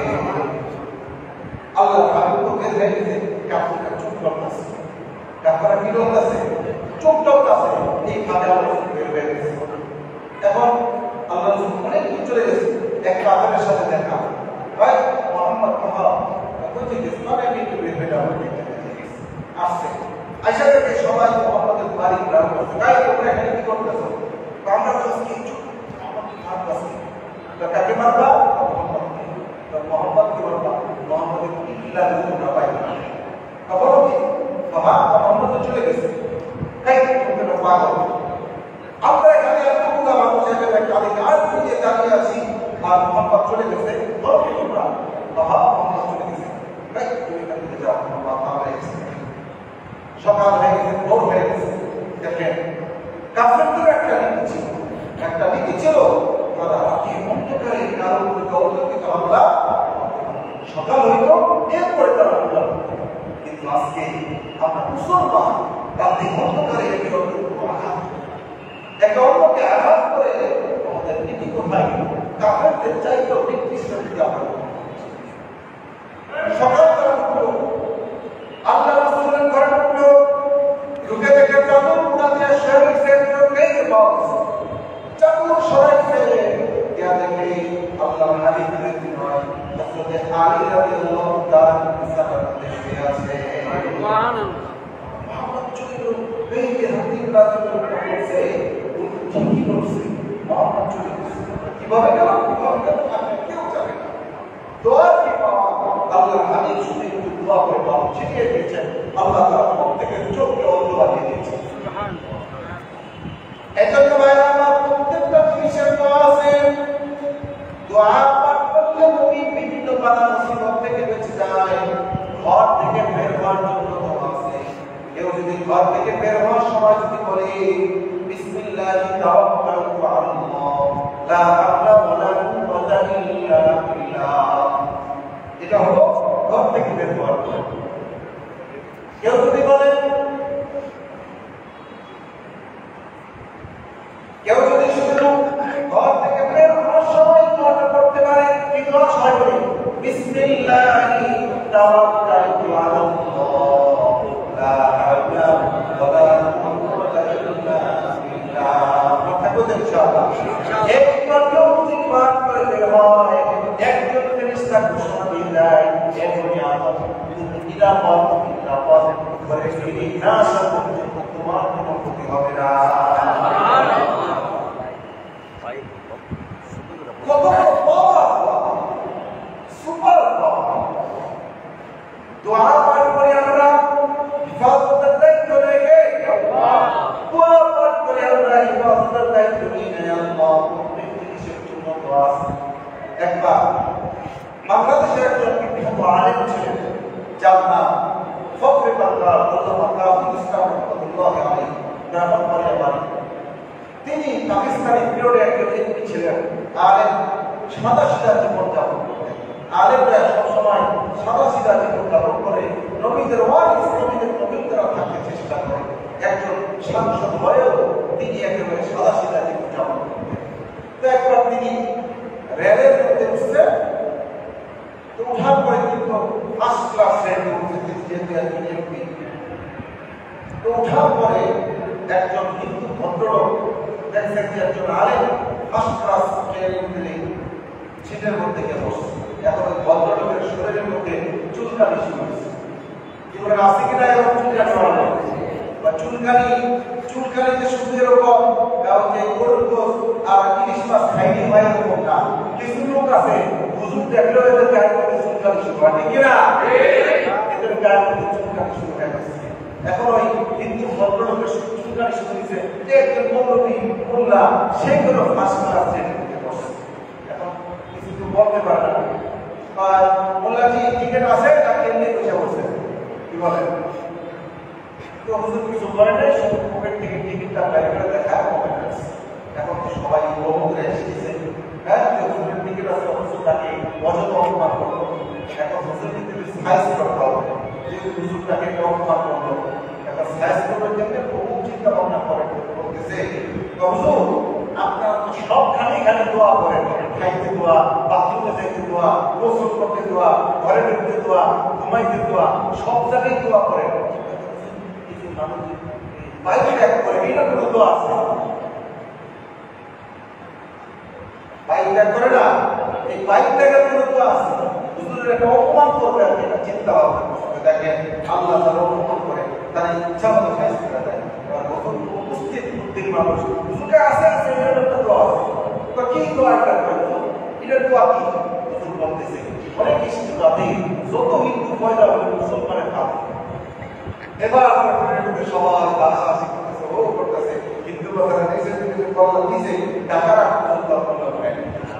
আল্লাহ হাবিব তো বের হয়ে গেছে, কাফেররা চুপ করতেছে, কাফেররা কি করতেছে? চুপ করতেছে। এই খাদে আল্লাহ বের হয়ে গেছে। এখন আল্লাহ অনেক দূর চলে গেছে, এক কাফেরের সাথে দেখা। ভাই মোহাম্মদ কহা কইতে দিসমানে কিন্তু বেটা আসছে আয়সা থেকে সবাই মোহাম্মদের বাড়ি গ্রাম করতে ভাই তোমরা এখানে কি করতেছো আমরা আজকে মোহাম্মদ খান বাসি তো কাকে মারবা মোহাম্মদ তো মোহাম্মদ কি বলবা মোহাম্মদের কি কিলা তোমরা পাই না খবর কি বাবা মোহাম্মদ চলে গেছে এই তোমরা পাগল আমরা এখানে এতগুলো মানুষ এখানে কালি আর দিয়ে দাঁড়িয়ে আছি আর মোহাম্মদ চলে গেছে বলো কি তোমরা বাবা মোহাম্মদ চলে গেছে ভাই তুমি এখান থেকে যাও মোহাম্মদ আমরা এসেছি সকাল হয়ে গেছে ভোর হয়ে গেছে দেখেন কাফেরদের একটা নীতি ছিল একটা নীতি ছিল তারা রাতে অন্ধকারে কারো উপরে অতর্কিত হামলা সকাল হইল এরপরে তারা হামলা কিন্তু আজকে আমরা মুসলমান রাতে অন্ধকারে একে অন্যকে আঘাত একে অন্যকে আঘাত করে আমাদের নীতি কোথায় কাফেরদের চাইতেও নির্দিষ্ট নীতি আমরা সকাল তারা উঠলো আল্লাহ রাসূলের ঘরে ঢুকলো ঢুকে দেখে চাদর উড়াতে শরীর সেন্টার নেই বক্স চাদর সরাইছে ইয়া দেখে আল্লাহ হাদিস দিতে হয় হযরত আলী রাদিয়াল্লাহু তাআলা সাহাবা দেখে আছে সুবহানাল্লাহ মুহাম্মদ চলে এই যে হাদিস রাদিয়াল্লাহু করছে কি করছে মুহাম্মদ চলে কিভাবে গেল কিভাবে গেল আপনি কেউ জানেন না দোয়া কি পাওয়া আল্লাহ হাদিস শুনে একটু দোয়া করে বাবা ছিটিয়ে দিয়েছেন আল্লাহ তাআলা মুখ থেকে চোখকে অন্ধ বানিয়ে দিয়েছেন সুবহানাল্লাহ এজন্য ভাইরা আমার প্রত্যেকটা জিনিসের দোয়া আছে দোয়া পাঠ করলে তুমি বিভিন্ন বাধা মুসিবত থেকে বেঁচে যায় ঘর থেকে বের হওয়ার জন্য দোয়া আছে কেউ যদি ঘর থেকে বের হওয়ার সময় যদি বলে বিসমিল্লাহি তাওয়াক্কালতু আলাল্লাহ লা হাওলা ওয়ালা কুওয়াতা ইল্লা বিল্লাহ এটা হলো ঘর থেকে বের হওয়ার পর কেউ যদি বলে কেউ যদি শুধু ঘর থেকে বের হওয়ার সময় দোয়াটা করতে পারে কি দোয়া সবাই বলি বিসমিল্লাহি তাওয়াক্কালতু আলাল্লাহ লা হাওলা ওয়ালা কুওয়াতা ইল্লা বিল্লাহ কথা বলতে ইনশাআল্লাহ একবার কেউ যদি পাঠ করে বের হয় একজন ফেরেশতা ঘোষণা দিয়ে দেয় এখনই আমার তুমি নিরাপদ নিরাপদ ঘরে ফিরে না আসা পর্যন্ত তোমার কোনো ক্ষতি হবে না কত পাওয়ার সুপার পাওয়ার দোয়া পাঠ করে আমরা হিফাজতের দায়িত্ব রেখে দোয়া পাঠ করে আমরা হিফাজতের দায়িত্ব নিয়ে নেই আল্লাহ প্রত্যেক জিনিসের জন্য দোয়া আছে একবার বাংলাদেশের একজন বিখ্যাত আলেম ছিলেন যার নাম ফখরে বাংলা আল্লামা কাজী ইসলাম রহমাতুল্লাহ আলাইহি ব্রাহ্মণবাড়িয়া বাড়ি তিনি পাকিস্তানি পিরিয়ডে একজন এমপি ছিলেন আলেম সাদা সিধা জীবন যাপন করতেন আলেমরা সবসময় সাদা সিধা জীবন যাপন করে নবীদের ওয়ারিস নবীদের নবীরা থাকতে চেষ্টা করে একজন সাংসদ হয়েও তিনি একেবারে সাদা সিধা জীবন যাপন করতেন তো একবার তিনি রেলের মধ্যে উঠছেন তো উঠার পরে কিন্তু ফার্স্ট ক্লাস রেলে উঠতে যেতে একজন এমপি তো উঠার পরে একজন হিন্দু ভদ্রলোক দেখছেন যে একজন আলেম ফার্স্ট ক্লাস ট্রেনে উঠলে সিটের মধ্যে গিয়ে বসছে এখন ওই ভদ্রলোকের শরীরের মধ্যে চুলকানি শুরু হয়েছে জীবনে আছে কিনা এরকম চুলকানি হবে বা চুলকানি চুলকানিতে শুধু এরকম যে গরুর গোস আর ইলিশ মাছ খাইনি হয় এরকম না কিছু লোক আছে হুজুর দেখলেও এদের গায়ের মধ্যে চুলকানি শুরু হয় নাকি না এদের গায়ের মধ্যে চুলকানি শুরু হয়ে গেছে এখন ওই হিন্দু ভদ্রলোকের চুলকানি শুরু হয়েছে যে একজন মৌলবী মোল্লা সেগুলো ফার্স্ট ক্লাস ট্রেনে বসে এখন কিছু তো বলতে পারে না আর মোল্লাজি টিকিট আছে তাকে এমনি বসে বসে কি বলেন তো হুজুর কিছু বলে নাই শুধু পকেট থেকে টিকিটটা বের করে দেখা পকেট আছে এখন তো সবাই বহুদূরে এসেছে হ্যাঁ যে হুজুরের টিকিট আছে হুজুর তাকে অযথা অপমান করলো এখন হুজুর কিন্তু সাইজ করতে হবে যে হুজুর তাকে অপমান করলো এখন সাইজ করবার জন্য বহু চিন্তা ভাবনা করে করতেছে তো হুজুর আপনারা তো সবখানে খালি দোয়া করেন খাইতে দোয়া বাথরুমে যাইতে দোয়া গোসল করতে দোয়া ঘরে ঢুকতে দোয়া ঘুমাইতে দোয়া সব জায়গায় দোয়া করেন বাইরে ত্যাগ করে এটা কোনো দোয়া আছে বাইরে ত্যাগ করে না এই বাইরে ত্যাগের কোনো দোয়া আছে হুজুরের একটা অপমান করবে আর এটা চিন্তা ভাবনা করবে দেখেন আল্লাহ তাআলা অপমান করে তারা ইচ্ছা মতো ফাইজ করে দেয় আর কখন উপস্থিত বুদ্ধির মানুষ হুজুরে আছে আছে এর একটা দোয়া আছে তো কি দোয়া এটা করবো এটা দোয়া কি হুজুর বলতেছে অনেক ইস্তিগফার যত হিন্দু পয়দা হলে মুসলমানের কাজ এবার আপনাদের সবাই ভাষা শিখতেছে ও করতেছে হিন্দু বাজারে নিচে নিচে কল্লা নিচে টাকার পর্যন্ত আপনারা হয়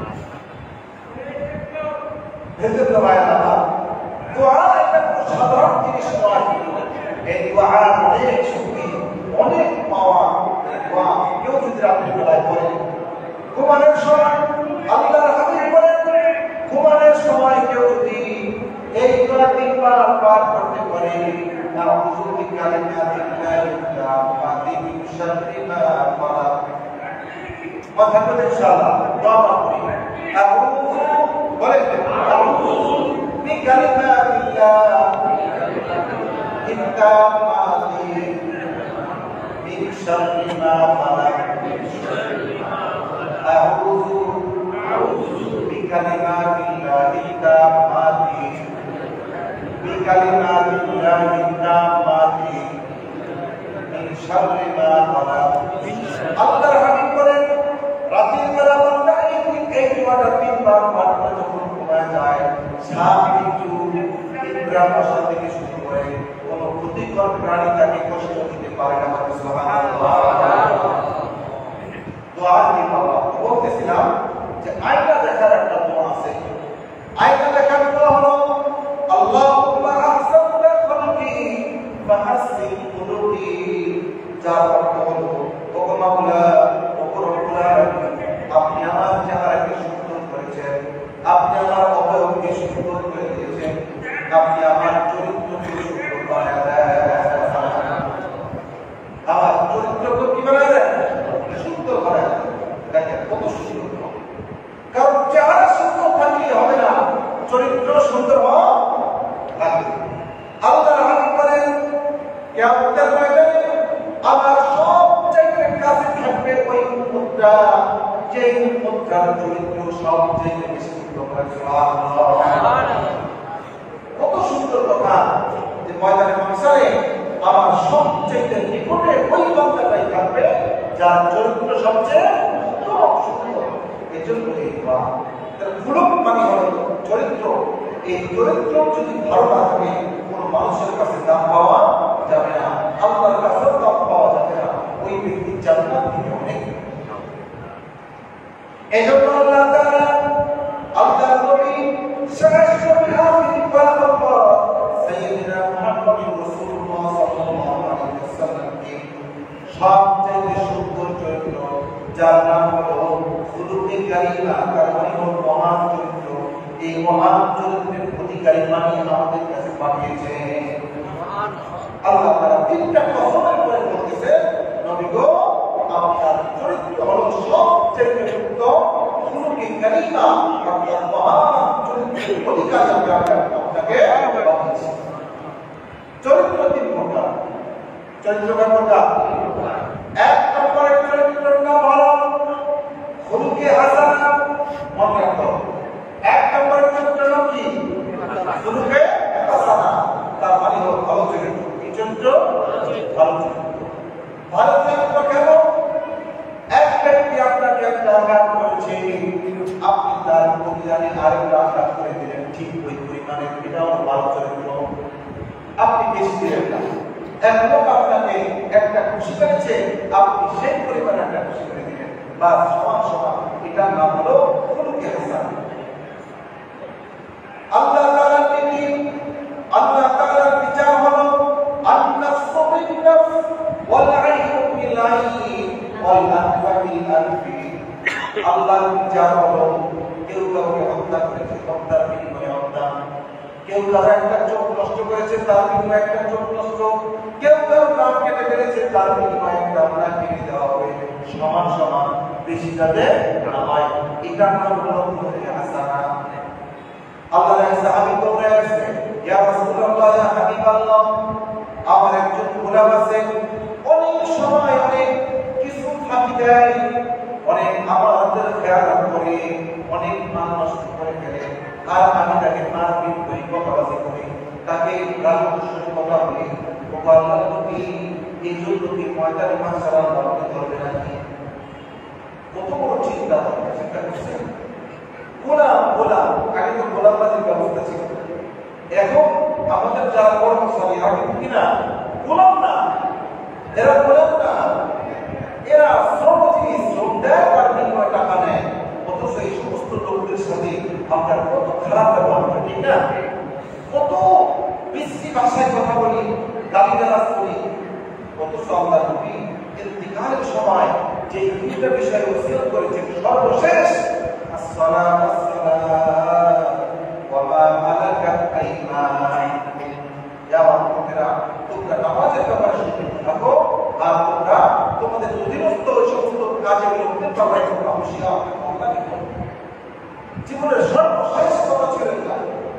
হিন্দু ভাই না দোয়া একটা সাধারণ জিনিস নয় এই দোয়া অনেক শক্তি অনেক পাওয়া দোয়া কেউ যদি আপনি বেলায় করেন ঘুমানোর সময় আল্লাহর হাবিব বলেন ঘুমানোর সময় কেউ যদি এই দোয়া তিনবার পাঠ করতে পারে أعوذ بكلمات الله التامات من شر ما خلق وتقول إن شاء الله دعاء أعوذ أعوذ بكلمات الله التامات من شر ما خلق أعوذ بكلمات الله التامات بكلمات الله التامات من شر ما خلق আল্লাহর হাবিব বলেন রাতের বেলা বান্দা এই এই দোয়াটা তিনবার পাঠ করে যখন ঘুমায় যায় সাপ বিচ্ছু ইন্দ্রা মশা থেকে শুরু করে কোনো ক্ষতিকর প্রাণী তাকে কষ্ট দিতে পারে না সুবহানাল্লাহ দোয়া কি বাবা বলতেছিলাম যে আয়না দেখার একটা দোয়া আছে আয়না দেখার দোয়া হলো আল্লাহুম্মা আহসানুল খালকি ফাহাসসিন খুলুকি যার অর্থ হলো ও মাওলা ও রব্বুল আলামিন আপনি আমার চেহারাকে সুন্দর করেছেন আপনি আমার অবয়বকে সুন্দর করে দিয়েছেন আপনি আমার চরিত্রকে সুন্দর বানায় দেন আমার চরিত্রকে কি বানায় দেন সুন্দর বানায় দেন দেখেন কত সুন্দর কারণ চেহারা সুন্দর থাকলে হবে না চরিত্র সুন্দর হওয়া লাগবে আল্লাহর হাবিব বলেন কিয়ামতের ময়দানে আমার সবচেয়ে কাছে থাকবে ওই উম্মতটা যে উম্মতটার চরিত্র সবচেয়ে বেশি সুন্দর সুবহানাল্লাহ কত সুন্দর কথা যে ময়দানে মাহশারে আমার সবচেয়ে নিকটে ওই বান্দাটাই থাকবে যার চরিত্র সবচেয়ে সুন্দর এজন্য এই দোয়া তার খুলুক মানে হলো চরিত্র এই চরিত্র যদি ভালো না থাকে কোন মানুষের কাছে দাম পাওয়া যাবে না আল্লাহর কাছে দাম পাওয়া যাবে না ওই ব্যক্তি জান্নাত থেকে অনেক এজন্য আল্লাহ তাআলা আল্লাহর নবী সরাসরি আখির পয়গম্বর সাইয়্যিদনা মুহাম্মদুর রাসূলুল্লাহ সাল্লাল্লাহু আলাইহি ওয়াসাল্লামকে সবচেয়ে সুন্দর চরিত্র যার নাম হলো খুলুকে কারিমা তার মানে হলো মহান চরিত্র এই মহান চরিত্রের অধিকারী বানিয়ে আমাদের কাছে পাঠিয়েছে আল্লাহ তাআলা তিনটা কসমের করে বলতেছে নবী গো আপনার চরিত্র হলো সবচেয়ে উত্তম খুলুকে কারিমা আপনার মহান চরিত্রের অধিকারী আমরা আপনাকে পাঠিয়েছি চরিত্র তিন প্রকার চরিত্র কয় প্রকার এক নম্বরের চরিত্রের নাম হলো খুলুকে হাসানা মনে রাখো এক নম্বরের চরিত্রের নাম কি খুলুকে হাসানা তার মানে হলো ভালো চরিত্র এই চরিত্র ভালো চরিত্র ভালো চরিত্র কেন এক ব্যক্তি আপনাকে একটা আঘাত করেছে আপনি তার প্রতিদানে আরেকটা আঘাত করে দিলেন ঠিক ওই পরিমাণে এটা হলো ভালো চরিত্র আপনি বেশি দিলেন না এক লোক আপনাকে একটা খুশি করেছে আপনি সেই পরিমাণে একটা খুশি করে দিলেন বা সমান সমান এটার নাম হলো খুলুকে হাসানা আল্লাহ তাআলার নীতি আল্লাহ তাআলার বিচার হলো আন-নাফসু বিন-নাফস ওয়াল আইনু বিল-আইন ওয়াল আনফু বিল-আনফি আল্লাহর বিচার হলো কেউ কাউকে হত্যা করেছে হত্যার বিনিময়ে হত্যা কেউ কারো একটা চোখ নষ্ট করেছে তার বিনিময়ে একটা চোখ নষ্ট কেউ কারো কান কেটে ফেলেছে তার বিনিময়ে একটা কান কেটে দেওয়া হবে সমান সমান বেশি যাতে না হয় এটার নাম হলো খুলুকে হাসানা আল্লাহর এক সাহাবী দৌড়ে আসছে ইয়া রাসূলুল্লাহ ইয়া হাবিবাল্লাহ আমার একজন গোলাম আছে অনেক সময় অনেক কিছু ফাঁকি দেয় অনেক আমাদের খেয়াল করে অনেক মান নষ্ট করে ফেলে আর আমি তাকে মারপিট করি, কথাবাজি করি, তাকে গালি দূষণের কথা বলি, ও আল্লাহর নবী এই জন্য কি ময়দানে মাহশারে আল্লাহ আমাকে ধরবে নাকি? কত বড় চিন্তা ভাবনা চিন্তা করছেন। গোলাম গোলাম আগে তো গোলামবাজির ব্যবস্থা ছিল, এখন আমাদের যারা কর্মচারী আগে কিনা গোলাম না, এরা গোলাম না, এরা শ্রমজীবী, শ্রম দেয় তার বিনিময়ে টাকা নেয়। অথচ এই সমস্ত লোকদের সাথে আপনার কত খারাপ ব্যবহার হয়, ঠিক না? কত বিশ্রী ভাষায় কথা বলি, গালিগালাজ করি। অথচ আল্লাহ নবী ইন্তিকালের সময় যে দুইটা বিষয় ওসিয়ত করেছেন, সর্বশেষ আসসালাতু আসসালাম ওয়া মা মালাকাত আইমানুকুম, ইয়া উম্মতেরা তোমরা নামাজের ব্যাপারে সতর্ক থাকো, আর তোমরা তোমাদের অধীনস্থ ওই সমস্ত কাজেগুলোতে ব্যাপারে তোমরা হুঁশিয়ার থাকো। জীবনের সর্বশেষ কথা ছিল এটা।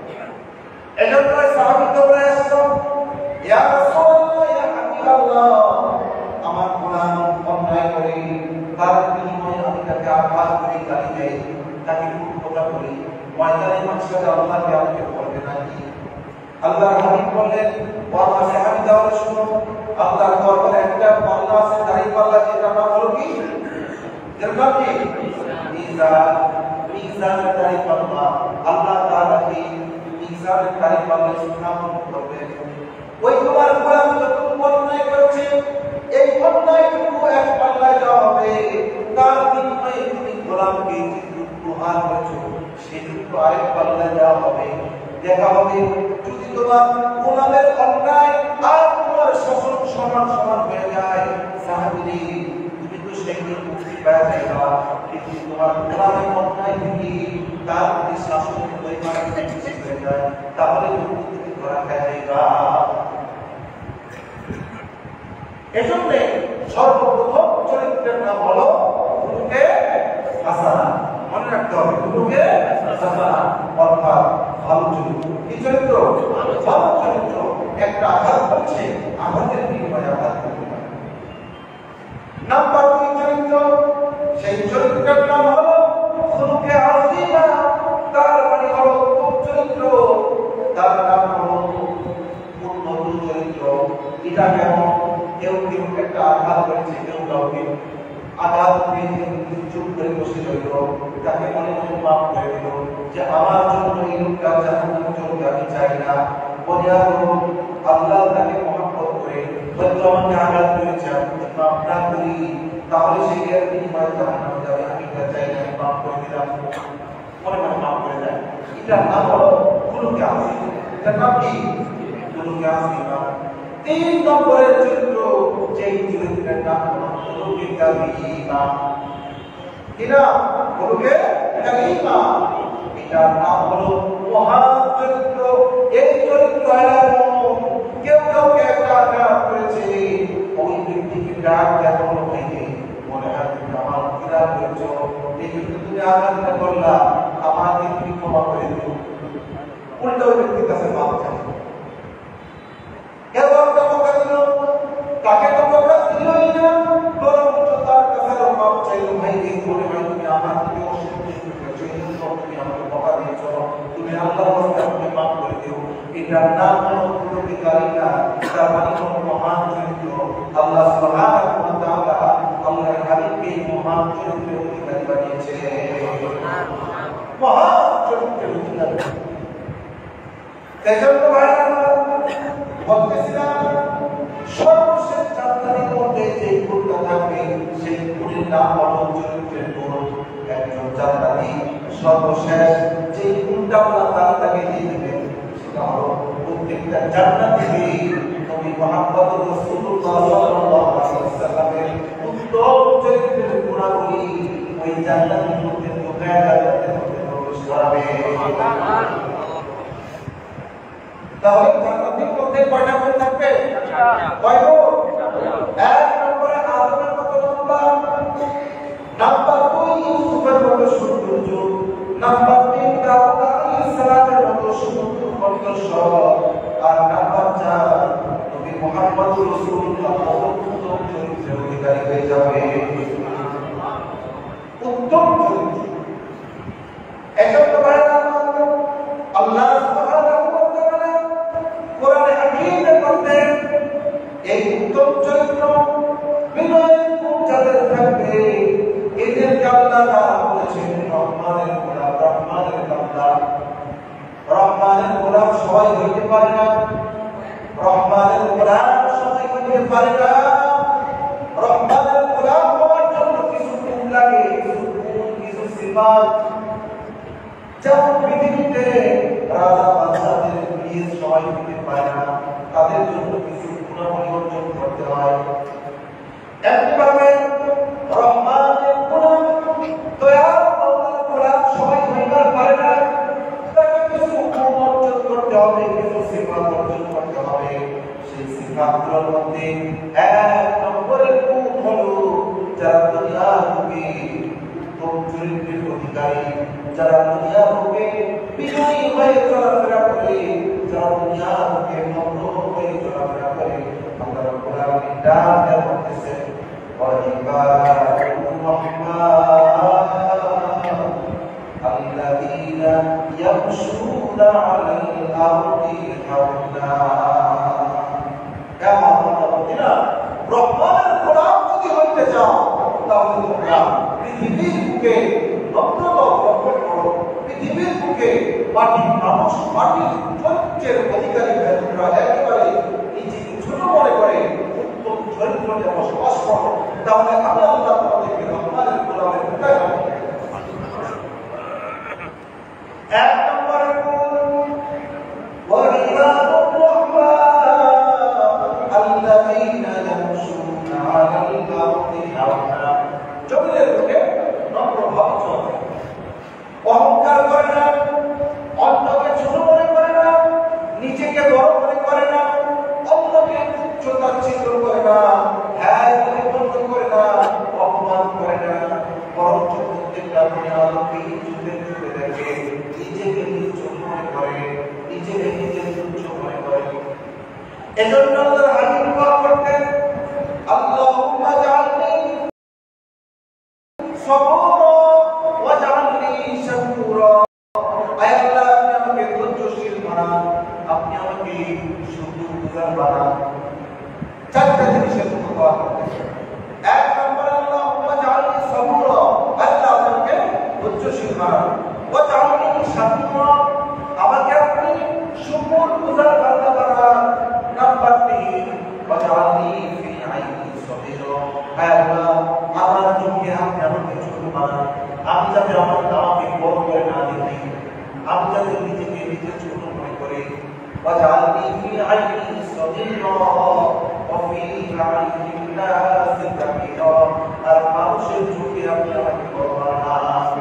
এজন্য সাহাবীরা বলে আসলো, ইয়া রাসূলুল্লাহ, ইয়া হাবিবাল্লাহ, আমার গোলাম অন্যায় করে, তার বিনিময়ে আমি তাকে আঘাত করি, গালি দেই, তাকে কথা বলি, ময়দানে মাহশারে আল্লাহ কি আমাকে বলবে নাকি? আল্লাহর হাবিব বললেন, ওয়া সাহাবী দাওয়াত শুনো, আল্লাহর দরবারে একটা পাল্লা আছে, দাঁড়িয়ে পাল্লা, যেটা নাম হলো কি? এর নাম কি? মিজান। মিজানের দাঁড়িয়ে পাল্লা আল্লাহ তাআলা কি মিজানের দাঁড়িয়ে পাল্লা স্থাপন করবেন। ওই তোমার গোলাম যতটুকু অন্যায় করেছে, এই অন্যায়টুকু এক পাল্লায় দেওয়া হবে, তার বিনিময়ে তুমি গোলামকে যেটুকু হার করেছো সেটুকু আরেক পাল্লায় দেওয়া হবে। দেখা হবে যদি তোমার গোলামের অন্যায় আর তোমার শাসন সমান সমান হয়ে যায়, সাহাবী তুমি তো সেদিন মুক্তি পেয়ে যাইবা, কিন্তু তোমার গোলামের অন্যায় থেকে তার প্রতি শাসনের পরিমাণ বেশি হয়ে যায়, তাহলে তুমি ধরা খেয়ে যাইবা। এজন্য সর্বপ্রথম চরিত্রের নাম হলো খুলুকে হাসানা। মনে রাখতে হবে খুলুকে হাসানা অর্থাৎ ভালো চরিত্র। কি চরিত্র? ভালো চরিত্র। একটা আঘাত করছে, আঘাতের বিনিময়ে আঘাত করতে পারে। নাম্বার দুই চরিত্র, সেই চরিত্রের নাম হলো খুলুকে আযীমা, তার মানে হলো উত্তম চরিত্র, তার নাম হলো উন্নত চরিত্র। এটা কেমন? কেউ কেউ একটা আঘাত করেছে, কেউ কাউকে আঘাত দিয়ে চুপ করে বসে রইল, তাকে মনে মনে পাপ করে দিল যে আমার জন্য এই লোকটা জাহান্নামে চলবে, আমি চাই না। বলিয়া আল্লাহ তাকে মহব্বত করে হয়তো আমাকে আঘাত করেছে, আমি যদি পাপ না করি তাহলে সে এর বিনিময়ে জাহান্নামে যাবে, আমি এটা চাই না, আমি পাপ করে দিলাম, মনে মনে পাপ করে দেয়। এটার নাম হলো খুলুকে আযীমা। এটার নাম কি? খুলুকে আযীমা। তিন নম্বরের চরিত্র, যেই চরিত্রের নাম হলো খুলুকে কারীমা। কিনা? খুলুকে কারীমা, এটার নাম হলো মহান চরিত্র। এই চরিত্র এমন, কেউ কাউকে একটা আঘাত করেছে, ওই ব্যক্তিকে ডাক দেওয়া হলো, ভাইকে মনে হয় তুমি আমার কিরা করেছ, এই জন্য তুমি আঘাতটা করলা, আমাকে তুমি ক্ষমা করে দিও। উল্টো ওই ব্যক্তির কাছে মাপ চাই, এবং টাকা দিল, তাকে তো টাকা দিলই না, বরং তার কাছে মাপ চাইলো, ভাই এই মনে হয় তুমি আমার থেকে অসন্তুষ্ট হয়েছো, এই জন্য তুমি আমাকে টাকা দিয়েছ, তুমি আল্লাহর কাছে আমাকে মাপ করে দিও। এটার নাম হলো খুলুকে কারীমা, তার মানে হলো মহান চরিত্র। আল্লাহ সুবহানাহু ওয়া তাআলা আল্লাহর হাবিবকে মহান চরিত্রের অধিকারী বানিয়েছে, মহান চরিত্রের অধিকারী। এজন্য ভাইরা বলতেছিলাম, সর্বশেষ জান্নাতের মধ্যে যে গুণটা থাকবে সেই গুণের নাম হলো চরিত্রের গুণ। একজন জান্নাতি সর্বশেষ যে গুণটা আল্লাহ তাআলা তাকে দিয়ে দেবেন সেটা হলো প্রত্যেকটা জান্নাতীকে নবী মুহাম্মদ রাসূলুল্লাহ সাল্লাল্লাহু আলাইহি ওয়াসাল্লামের উত্তম চরিত্রের গুণাবলী ওই জান্নাতের মধ্যে ঢোকায় জান্নাতের মধ্যে প্রবেশ করাবে। তাহলে জান্নাতের মধ্যে কয়টা গুণ থাকবে? কয় গুণ? এক নম্বরে আদমের মতো লম্বা, নাম্বার দুই ইউসুফের মতো সৌন্দর্য, নাম্বার তিন দাউদ আলাইহিস সালামের মতো সুন্দর কণ্ঠস্বর, আর নাম্বার চার নবী মুহাম্মদ রাসূলুল্লাহ উত্তম চরিত্রের অধিকারী হয়ে যাবে। উত্তম চরিত্র। এজন্য ভাইরা পারে না। রহমানের গোলাম হওয়ার জন্য কিছু গুণ লাগে, কিছু গুণ, কিছু সিফাত। যেমন পৃথিবীতে রাজা বাদশাদের বিয়ে সবাই দিতে পারে না, তাদের জন্য কিছু গুণাবলী অর্জন করতে হয়। একইভাবে রহমানের গোলাম, দয়ার আল্লাহর গোলাম সবাই হইতে পারে না, তাকে কিছু গুণ অর্জন করতে হবে, কিছু সিফাত অর্জন করতে হবে। সেই সিফাতগুলোর মধ্যে এক নম্বরের গুণ হলো যারা দুনিয়ার বুকে চরিত্রের অধিকারী, যারা দুনিয়ার বুকে বিনয়ী হয়ে চলাফেরা করে, যারা দুনিয়ার বুকে নম্র হয়ে চলাফেরা করে, আল্লাহ রাব্বুল আলামিন ডাক দেয়া বলতেছে ওয়াইবাদুর রহমান আল্লাযীনা ইয়ামশুনা আলাল আরদি হাওনা। কেমন বলতেনা রহমানের গোলাম যদি হইতে চাও তাহলে তোমরা পৃথিবীর বুকে নম্রতা অবলম্বন করো। পৃথিবীর বুকে মাটির মানুষ, মাটির চরিত্রের অধিকারী ব্যক্তিরা একেবারে নিজেকে ছোট মনে করে উত্তম চরিত্র নিয়ে বসবাস করো, তাহলে আমি আল্লাহ তোমাদেরকে রহমানের গোলামের ভূমিকা নেব। এক নম্বরের গুণ ওয়াইবাদুর রহমান আল্লাযীনা ইয়ামশুনা আলাল আরদি হাওনা। জমিনের বুকে নম্রভাবে চলে, অহংকার করে না, অন্যকে ছোট মনে করে না, নিজেকে বড় মনে করে না, অন্যকে তুচ্ছ তাচ্ছিল্য করে না, হ্যাঁ বন্ধ করে না, অপমান করে না, বরঞ্চ প্রত্যেকটা দুনিয়াকে যুগে যুগে দেখে নিজেকে নিজে ছোট মনে করে, নিজেকে নিজে তুচ্ছ মনে করে। এজন্য আল্লাহর হাবিব দোয়া করতেন আল্লাহুম্মা জাআলনি সাবুরা ওয়া জাআলনি শাকুরা। আয় আল্লাহ, আপনি আমাকে ধৈর্যশীল বানান, আপনি আমাকে শুকরগুজার বানান। চারটা জিনিসের জন্য দোয়া করতেন। এক নম্বর আল্লাহুম্মা জাআলনি সাবুরা, আল্লাহ আমাকে ধৈর্যশীল বানান। ওয়া জাআলনি শাকুরা, আমাকে আপনি শুকরগুজার বান্দা বানান। নাম্বার তিন ওয়া জাআলনি ফি আইনি সাবিরা, আয় আল্লাহ আমার চোখে আপনি আমাকে ছোট বানান, আমি যাতে আমার আমাকে বড় করে না দেখি, আমি যাতে নিজেকে নিজে ছোট মনে করে। ওয়া জাআলনি ফি আইনি সাবিরা ওয়া ফি আইনি নাসি কাবীরা, আর মানুষের চোখে আপনি আমাকে বড় বানান।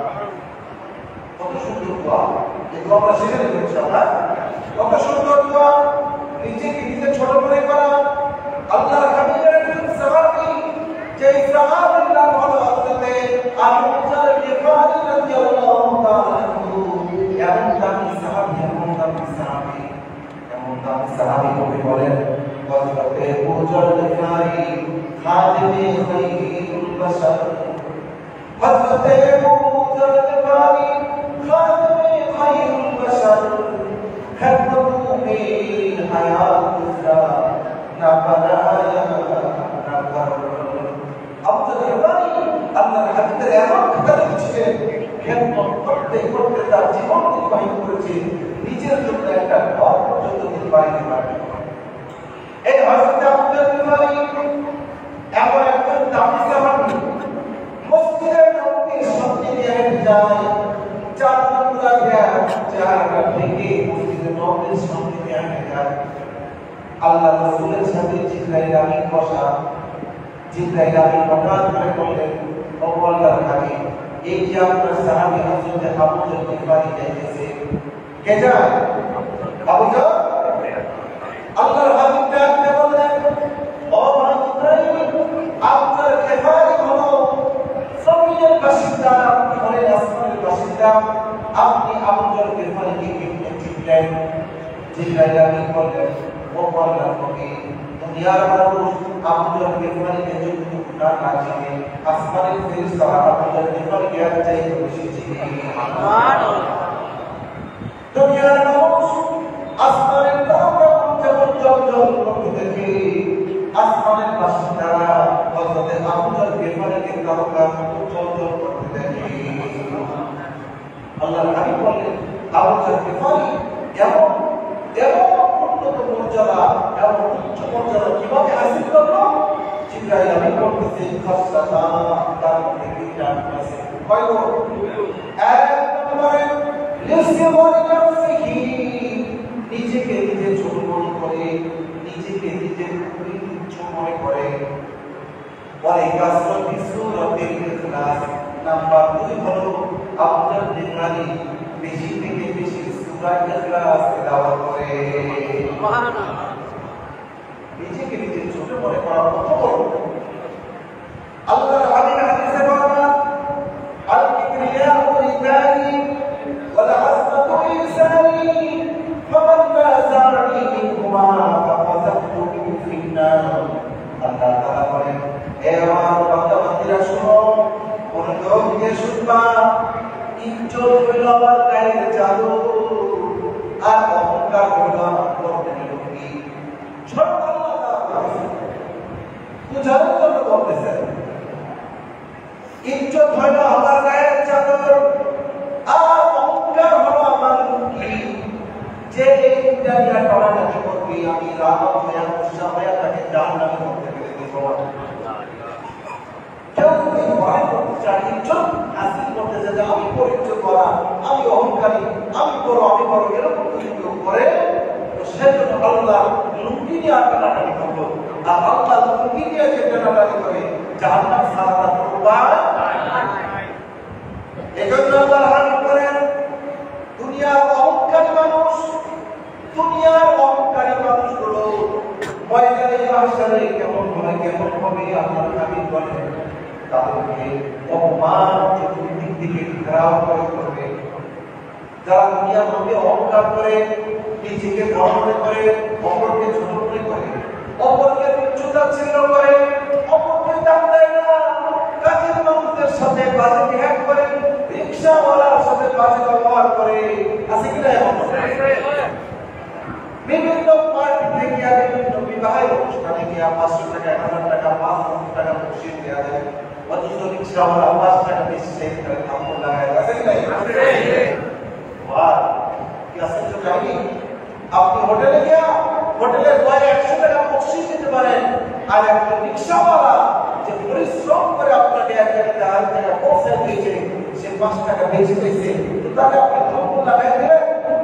কত সুন্দর দোয়া, এই দোয়া আমরা শিখে নেব ইনশাআল্লাহ। কত সুন্দর দোয়া, নিজেকে নিজে ছোট মনে করা। আল্লাহর হাবিবের একজন সাহাবী, যে সাহাবীর নাম হলো হযরত আবু মুসাল গিফারী রাদিয়াল্লাহু তাআলা আনহু। এমন দামি সাহাবী, এমন দামি সাহাবী, এমন দামি সাহাবী কবি বলেন হযরত আবু মুসাল গিফারী খাদিমে খায়রুল বাশার। হযরত আবু মুসাল গিফারী খাদিমে খায়রুল বাশার, খেদমতু বিল হায়াত তুসরা না বানায়া না কর। আব্দুল গিফারী আল্লাহর হাবিবের এমন খাদিম ছিলেন, খেদমত করতে করতে তার জীবন অতিবাহিত করেছে, নিজের জন্য একটা ঘর পর্যন্ত তিনি বানাতে পারেন। এই হযরত আব্দুল গিফারী এমন একজন দামি সাহাবী, মসজিদের নববীর সামনে দিয়ে হেঁটে যায়, চার টুকরা গ্রাম জায়গা থেকে মসজিদের নববীর সামনে দিয়ে হেঁটে যায়। আল্লাহ রাসূলের সাথে জিবরাইল আমিন বসা। জিবরাইল আমিন হঠাৎ করে বললেন, ও আল্লাহর হাবিব, এই যে আপনার সাহাবী হযরত আবু গিফারী যাইতেছে, কে যায়? আবু বকর। আল্লাহর হাবিব ডাকতে বললেন, ও জিবরাইল, আপনার গিফারী হলো জমিনের বাসিন্দা, আপনি হলেন আসমানের বাসিন্দা, আপনি আবু বকর গিফারীকে কেমনে চিনলেন? জিবরাইল আমিন বললেন, ও আল্লাহর নবী, দুনিয়ার মানুষ আবু বকর গিফারীকে যতটুকু না চিনে, আসমানের ফেরেশতারা আবু বকর গিফারীকে এর চাইতে বেশি চিনে। সুবহানাল্লাহ। দুনিয়ার মানুষ আসমানের তারা যেমন জলজল করতে দেখে, আসমানের বাসিন্দারা হযরত আবু বকর গিফারীকে তারকা জলজল করতে দেখে। আল্লাহর হাবিব বললেন, আবু বকর গিফারী এমন এমন উন্নত মর্যাদা, এমন উচ্চ মর্যাদা কিভাবে হাসিল করলো? বিদায় আমি করতেছি খাসসাতা তার মধ্যে তিনটা আছে কয়গো এক নম্বরে লিসিগরি নাফসিহি নিজেকে নিজে ছোট মনে করে নিজেকে নিজে তুচ্ছ মনে করে বলে কাসরতি সূরাতুল ইখলাস নাম্বার দুই হলো আপনার জিহ্বানি বেশি থেকে বেশি সূরা ইখলাস তেলাওয়াত করে সুবহানাল্লাহ নিজেকে নিজে ছোট মনে করা কত বড় আল্লাহর হাবিব হাদিসে বলেন আল কিবরিয়াউ রিদানি ওয়াল আসমাতু ইসানি ফামান নাযানি মিনহুমা ফাকাযাতুহু ফিন্নার আল্লাহ তাআলা বলেন হে আমার বান্দা-বান্দীরা শুনো মনোযোগ দিয়ে শুনবা ইজ্জত হইল আমার গায়ের চাদর আর অহংকার হইল আমার কর্মের লুঙ্গি সব আল্লাহ তাআলা বুঝানোর জন্য বলতেছেন ইজ্জত হইল আমার গায়ের চাদর আর অহংকার হলো আমার লুঙ্গি যে এই দুনিয়া টানাটানি করবে আমি রাম হয়ে মুসা হয়ে তাকে জাহান্নামে করতে পেরে দেব কেউ যদি ভয় করতে চায় ইজ্জত হাসিল করতে যে আমি পরিচয় করা আমি অহংকারী আমি বড় আমি বড় এরকম যদি কেউ করে তো সেজন্য আল্লাহ লুঙ্গি নিয়ে টানাটানি করবো আর আল্লাহ লুঙ্গি নিয়ে যে টানাটানি করে জাহান্নাম ছাড়া তার উপায় এজন্য আল্লাহ হারাম করেন দুনিয়ার অহংকারী মানুষ দুনিয়ার অহংকারী মানুষগুলো ময়দানে মাহশারে কেমন হবে কেমন হবে আল্লাহ নবী বলেন তাদেরকে অপমান চতুর্দিক থেকে ঘেরাও করে করবে যারা দুনিয়ার মধ্যে অহংকার করে নিজেকে বড় মনে করে অপরকে ছোট মনে করে অপরকে তুচ্ছতাচ্ছিন্ন করে অপরকে দাম দেয় না কাজের মানুষদের সাথে বাজে বিহেভ করে রিকশাওয়ালার সাথে বাজে ব্যবহার করে আছে কি না এমন বিভিন্ন পার্টিতে গিয়া বিভিন্ন বিবাহের অনুষ্ঠানে গিয়া পাঁচশো টাকা এক হাজার টাকা পাঁচ হাজার টাকা বসিয়ে দেওয়া যায় অথচ রিকশাওয়ালা পাঁচ টাকা বেশি সেই কাপড় লাগায় আছে কি নাই কি আশ্চর্য কাহিনী আপনি হোটেলে গিয়া হোটেলের বাইরে একশো টাকা বকশিশ দিতে পারেন আর একটা রিকশাওয়ালা যে পরিশ্রম করে আপনাকে এক জায়গাতে আর জায়গায় পৌঁছে দিয়েছে সে পাঁচ টাকা বেশি দিয়েছে তাহলে আপনি কাপড় লাগাই দিলেন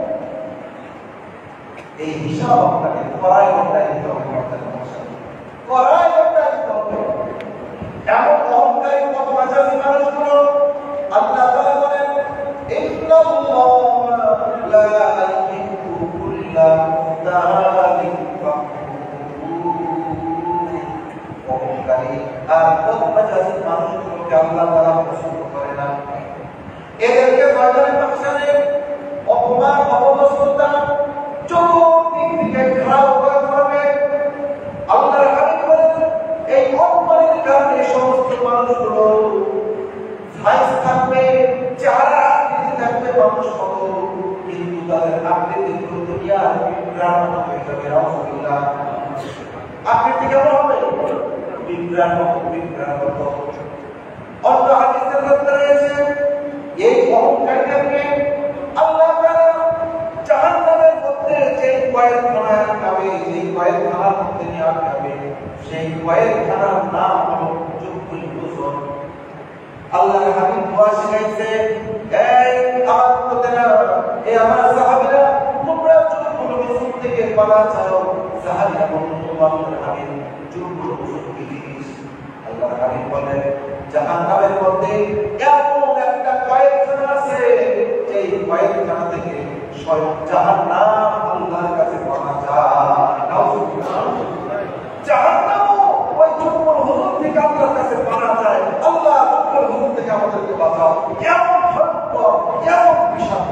এই হিসাব আপনাকে করাই ঘন্টায় দিতে হবে করাই ঘন্টায় দিতে হবে এমন অহংকারী কত মাঝারি মানুষগুলো আল্লাহ তাআলা বলেন ইন্নাল্লাহ লা ইউহিব্বু কুল্লা মুখতালিন ফাখুর অহংকারী আর কত মাঝারি মানুষগুলোকে আল্লাহ তাআলা পছন্দ করে না এদেরকে ময়দানে মাহশারে অপমান অপদস্থতা চতুর্দিক থেকে ঘেরাও করে ধরবে আল্লাহর হাবিব বলেন এই অপমানের কারণে সমস্ত মানুষগুলো সাইজ থাকবে চেহারা আকৃতি থাকবে মানুষ কত কিন্তু তাদের আকৃতি গুলো দুনিয়ার বিভ্রাট হয়ে যাবে রাসূলুল্লাহ আকৃতি কেমন হবে বিভ্রাট বিভ্রাট অন্য হাদিসের মধ্যে রয়েছে এই অহংকারীদেরকে আল্লাহ তাআলা জাহান্নামের মধ্যে যে কয়েকখানা খাবে যে কয়েকখানার মধ্যে নিয়ে খাবে সেই কয়েকখানার নাম হলো চুকুল হুজুর আল্লাহর হাবিব দোয়া শিখাইছে এই আমার উম্মতেরা এই আমার সাহাবীরা তোমরা চুকুল হুজুর থেকে পানা চাও সাহাবীরা বললেন আল্লাহর হাবিব চুকুল হুজুর কি জিনিস আল্লাহর হাবিব বলেন জাহান্নামের মধ্যে এমন একটা কয়েকখানা আছে যে কয়েকখানা থেকে স্বয়ং জাহান্নাম আল্লাহর কাছে পাওয়া যায় নাউজুবিল্লাহ জাহান্নাম ওই চুকুল হুজুর থেকে আল্লাহর কাছে পাওয়া যায় আল্লাহ চুকুল হুজুর থেকে আমাদেরকে বাঁচাও এমন ভয়ঙ্কর এমন বিষাদ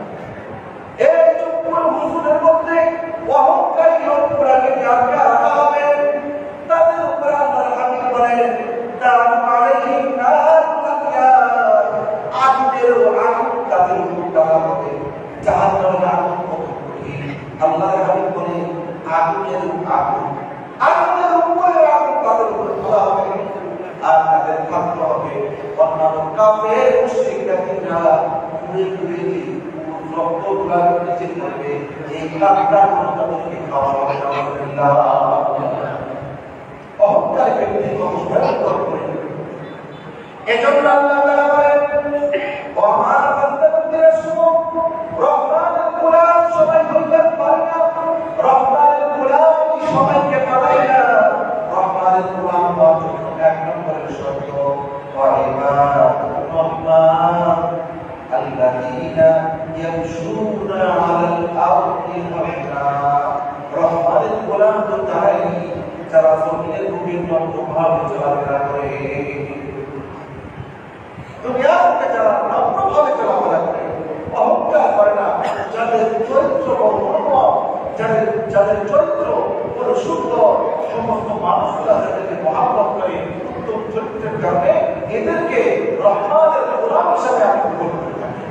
এই চুকুল হুজুরের মধ্যে অহংকারী লোকগুলোকে আটকে রাখা হবে তাদের উপরে আল্লাহর হাবিব বলেন তার আলাইহিম নার লাকিয়া আগুনের আগুন তাদের উপর দেওয়া হবে জাহান্নামের আগুন কত কঠিন আল্লাহর হাবিব বলেন আগুনের আগুন আগুনের উপরে আগুন তাদের উপর দেওয়া হবে আর তাদের থাকতে হবে অন্যান্য কাফের মুশরিকরা ঘুরে ঘুরে রক্তগুলা নিচে পড়বে এই কাফেররা তাদেরকে খাওয়া হবে আলহামদুলিল্লাহ অহংকারী ব্যক্তি কত ভয়ঙ্কর করে। এজন্য আল্লাহ তাআলা বলেন আমার বান্দাদের শুনো রহমানের গোলাম সবাই হইতে পারে না, রহমানের গোলাম সবাইকে পারে না, রহমানের গোলাম হওয়ার জন্য এক নম্বরের শর্ত ওয়াইবাদুর রহমান আল্লাযীনা ইয়ামশুনা আলাল আরদি হাওনা। রহমানের গোলাম তো তারাই যারা জমিনের বুকে নম্রভাবে চলাফেরা করে, দুনিয়াতে যারা নম্রভাবে চলাফেরা করে, অহংকার করে না, যাদের চরিত্র মনোভাব, যাদের যাদের চরিত্র বড় সুন্দর, সমস্ত মানুষরা যাদেরকে মহাব্বত করে উত্তম চরিত্রের কারণে এদেরকে রহমানের গোলাম হিসাবে আমি গ্রহণ করে থাকি।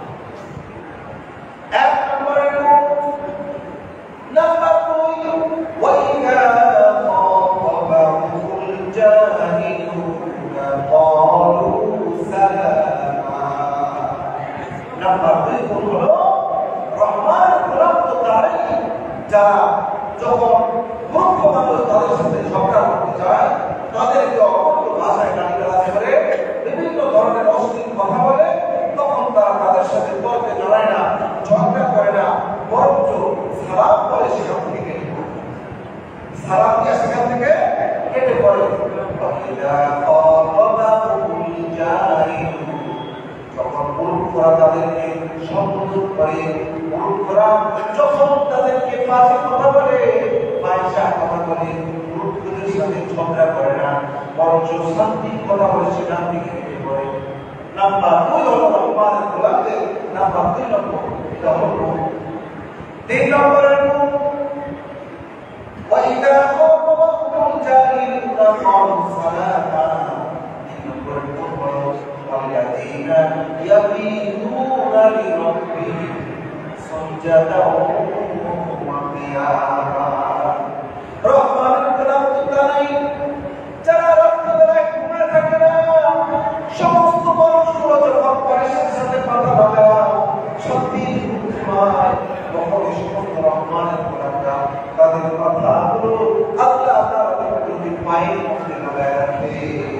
এক নম্বরের নাম্বার দুই ওয়াইদা খাতাবাহুল জাহিলুনা ক্বালু সালামা। নাম্বার দুই হলো রহমানের গোলাম তো তারাই যারা যখন মূর্খ মানুষ তাদের সাথে ঝগড়া করতে যায়, তাদেরকে অকথ্য ভাষায় গালিগালাজ করে, বিভিন্ন ধরনের অশ্লীল কথা বলে, তখন তারা তাদের সাথে তর্কে জড়ায় না, ঝগড়া করে না, বরঞ্চ সালাম বলে সেখান থেকে কেটে পড়ে, সালাম দিয়ে সেখান থেকে কেটে পড়ে। যখন মূর্খরা তাদেরকে সম্বোধন করে, মূর্খরা যখন তাদেরকে বাজে কথা বলে, পয়সা কথা বলে, মূর্খদের সাথে ঝগড়া করে না, বরঞ্চ শান্তি কথা বলে সেখান থেকে কেটে পড়ে। নাম্বার দুই হলো রহমানের গোলামদের নাম্বার দুই নম্বর, এটা হলো তিন নম্বরের গুণ ওয়াইদা খাতাবাহুল জাহিলুনা ক্বালু সালামা। তিন নম্বরের গুণ হলো ওয়াল্লাযীনা ইয়াবিতুনা লিরাব্বিহিম সুজদাও ওয়া কিয়ামা। রহমানের গোলাম তো তারাই যারা রাত্রিবেলায় ঘুমিয়ে থাকে না, সমস্ত মানুষগুলো যখন পরেশের সাথে কথা বলে সত্যি ঘুমায়, তখন এই সমস্ত রহমানের গোলামরা তাদের কথাগুলো আল্লাহ তাআলার প্রতি পায়ের মধ্যে লাগায় রাখে।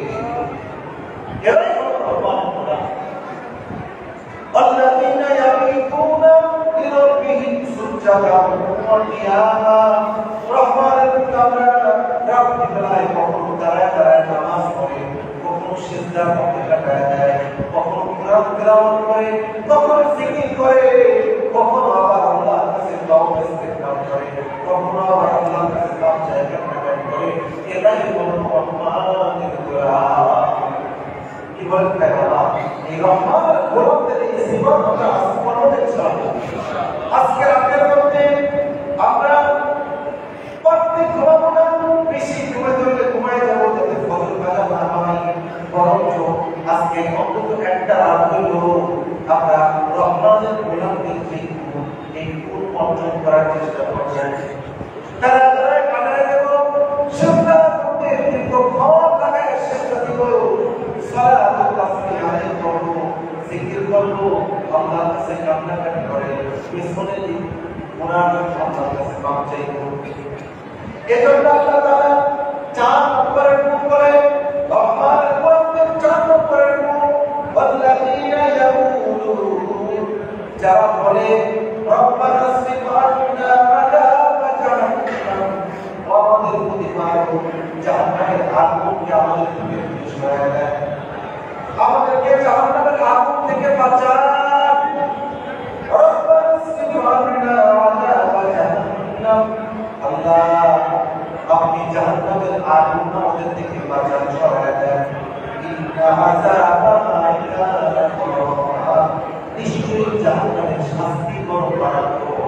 এরাই হলো রহমানের গোলাম। আল্লাযীনা ইয়াবিতুনা লিরাব্বিহিম সুজদাও ওয়া কিয়ামা। রহমানের গোলামরা রাত্রিবেলায় কখনো দাঁড়ায় দাঁড়ায় নামাজ পড়ে, কখনো সিজদার মধ্যে কাটায় দেয়, কখনো কোরআন তেলাওয়াত করে, কখনো জিকির করে, কখনো আবার আল্লাহর কাছে তওবা ইস্তিগফার করে, কখনো আবার আল্লাহর কাছে পাপ চায় কান্নাকাটি করে। এটাই হলো রহমানের গোলাম। কি বলেন তাই বাবা? এই রহমানের গোলামদের এই জীবন আমরা আজীবন দেখছিলাম। আজকে রাতের মধ্যে আমরা প্রত্যেক ঘুমাবো না, বেশি ঘুমে ধরলে ঘুমায় যাবো যাতে ফজর বেলা না হয়, বরঞ্চ আজকে অন্তত একটা রাত হইল আমরা রহমানের গোলামদের যে গুণ, এই গুণ অর্জন করার চেষ্টা করছেন। তারা তারা কাটায় দেব, সন্ধ্যার মধ্যে দীর্ঘক্ষণ লাগায় চেষ্টা দিব, সালাতুল তাসবিহ আদায় করবো, জিকির করবো, আল্লাহর কাছে কান্নাকাটি করে, পেছনে দিক ওনার আল্লাহর কাছে মাপ চাইবো। এজন্য আল্লাহ তাআলা চার নম্বরের গুণ করে রহমানের গোলামদের চার নম্বরের গুণ ওয়াল্লাযীনা ইয়াকুলুন, যারা বলে রব্বানা আসরিফ আন্না আযাব জাহান্নাম, আমাদের প্রতি মারো জাহান্নামের আগুনকে আমাদের থেকে সরিয়ে দেয়, আমাদেরকে জাহান্নামের আগুন থেকে বাঁচান। রব্বানা আসরিফ আন্না আযাব জাহান্নাম, আল্লাহ আপনি জাহান্নামের আগুন আমাদের থেকে বাঁচান, সরিয়ে দেন। ইন্না আযাবাহা কানা গরারা, নিশ্চয়ই জাহান্নামের শাস্তি বড় ভয়াবহ।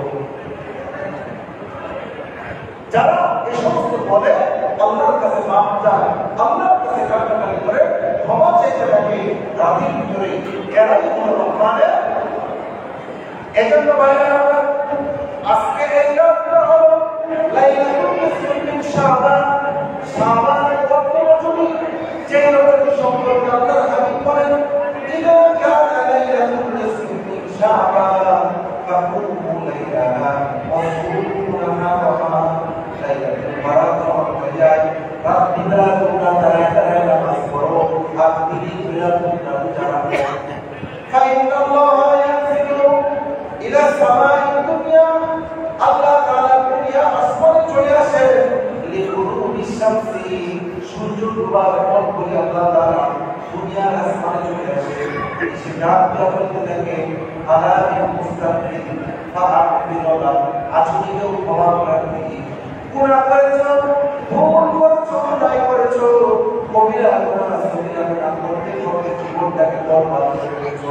যারা এই সমস্ত বলে আল্লাহর কাছে মাপ চায়, আল্লাহর কাছে কান্নাকাটি করে, ক্ষমা চাইতে থাকে, রাতের ভিতরে এরাই হলো রহমানের। এজন্য ভাইরা আজকে এই রাতটা হলো লাইলাতুল নিসফি মিন শাবান, শাবানের প্রথম রজনী, যে রজনী সম্পর্কে আল্লাহর হাবিব বলেন ইদা কানা লাইলাতুল নিসফি মিন শাবান ফাকুমু লাইলাহা ওয়া সুমু নাহারাহা। লাইলাতুল বারাত হয়ে যায় সামাই দুনিয়া আল্লাহ তাআলা দুনিয়া আসমানে চলে আসে লিগুরুবি শামসি সূর্য ডোবার পর বলে আল্লাহ তাআলা দুনিয়ার আসমানে চলে আসে সে রাত বলতে থাকে আলামি মুস্তাকিম ফাআবিরুল্লাহ আজকেও ক্ষমা করে দিই গুনাহ করেছো ভুল করেছো অন্যায় করেছো কবিরা গুনাহ সগীরা গুনাহ করতে করতে জীবনটাকে বরবাদ করে দিয়েছো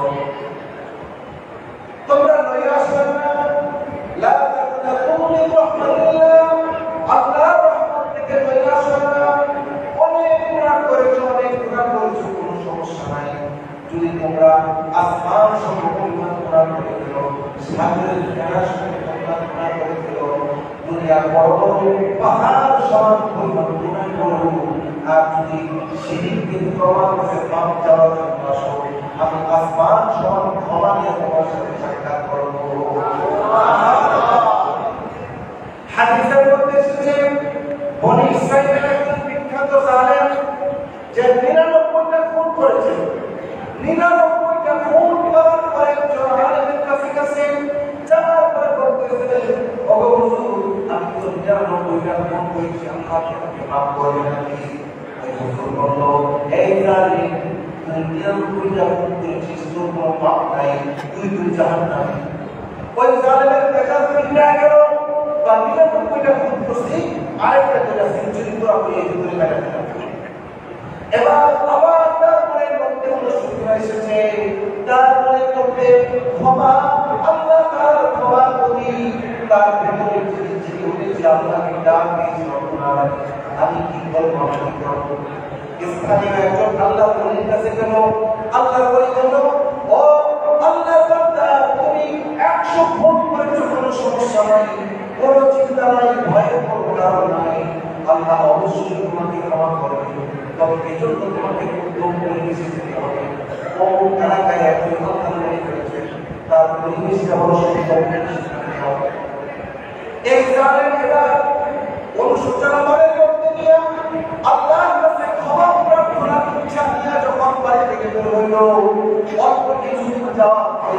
তোমরা নৈরাশ হবে না লা তাকুনু লিরাহমাতিল্লাহ আল্লাহর রহমত থেকে নৈরাশ হবে না অনেক গুনাহ করেছো অনেক গুনাহ করেছো কোনো সমস্যা নাই যদি তোমরা আসমান সমপরিমাণ গুনাহ করে দিও সাগরের ফেনার সঙ্গে তোমরা গুনাহ করে দিও দুনিয়ার বড় বড় পাহাড় সমান পরিমাণ গুনাহ করো আর যদি শিরকে তোমার কাছে পাপ চাওয়ার জন্য আসো আমি আসমান সমান ক্ষমা নিয়ে তোমার সাথে সাক্ষাৎ করব হাদিসের মধ্যে এসেছে বনি ইসরাঈলের একজন বিখ্যাত জালেম যে নিরানব্বইটা খুন করেছে নিরানব্বইটা খুন করার পরে একজন আলেমের কাছে কাছে যাওয়ার পরে বলতেছে ওগো হুজুর আমি তো নিরানব্বইটা খুন করেছি আল্লাহ আমাকে মাফ করে নাকি হুজুর বলল এই জালিম তুই নিরানব্বইটা খুন করেছিস তোর কোনো পাপ নাই তুই তুই জাহান্নামী ওই জালেমের দেখা মিলে গেল বা নিরানব্বইটা খুন করছি আরেকটা যেটা সেঞ্চুরি করা হয়ে এই করে মেরে দিলাম এবার আবার তারপরে মধ্যে অনুষ্ঠিত এসেছে তারপরে মধ্যে ক্ষমা আল্লাহ তাআলার ক্ষমা করি তার ভেতরে জেগে উঠেছে আল্লাহকে ডাক দিয়েছে রব্বুল আমি কি করবো আমি কি করবো স্থানীয় একজন আল্লাহ ওলির কাছে গেল আল্লাহ ওলি বলল ও আল্লাহর বান্দা তুমি একশো খুন করেছো কোনো সমস্যা নাই কোনো চিন্তা নাই ভয়ের কোনো কারণ নাই আল্লাহ অবশ্যই তোমাকে ক্ষমা করবে তবে এই জন্য তোমাকে উদ্যম করে বেশি যেতে হবে কোন এলাকায় একজন আল্লাহ ওলি করেছে তার পরিবেশটা বড় সুন্দর হবে এই জালেম এবার অনুশোচনাময় করতে গিয়ে আল্লাহর কাছে ক্ষমা প্রার্থনার ইচ্ছা নিয়ে যখন বাড়ি থেকে বের হইল অল্প কিছু যাওয়া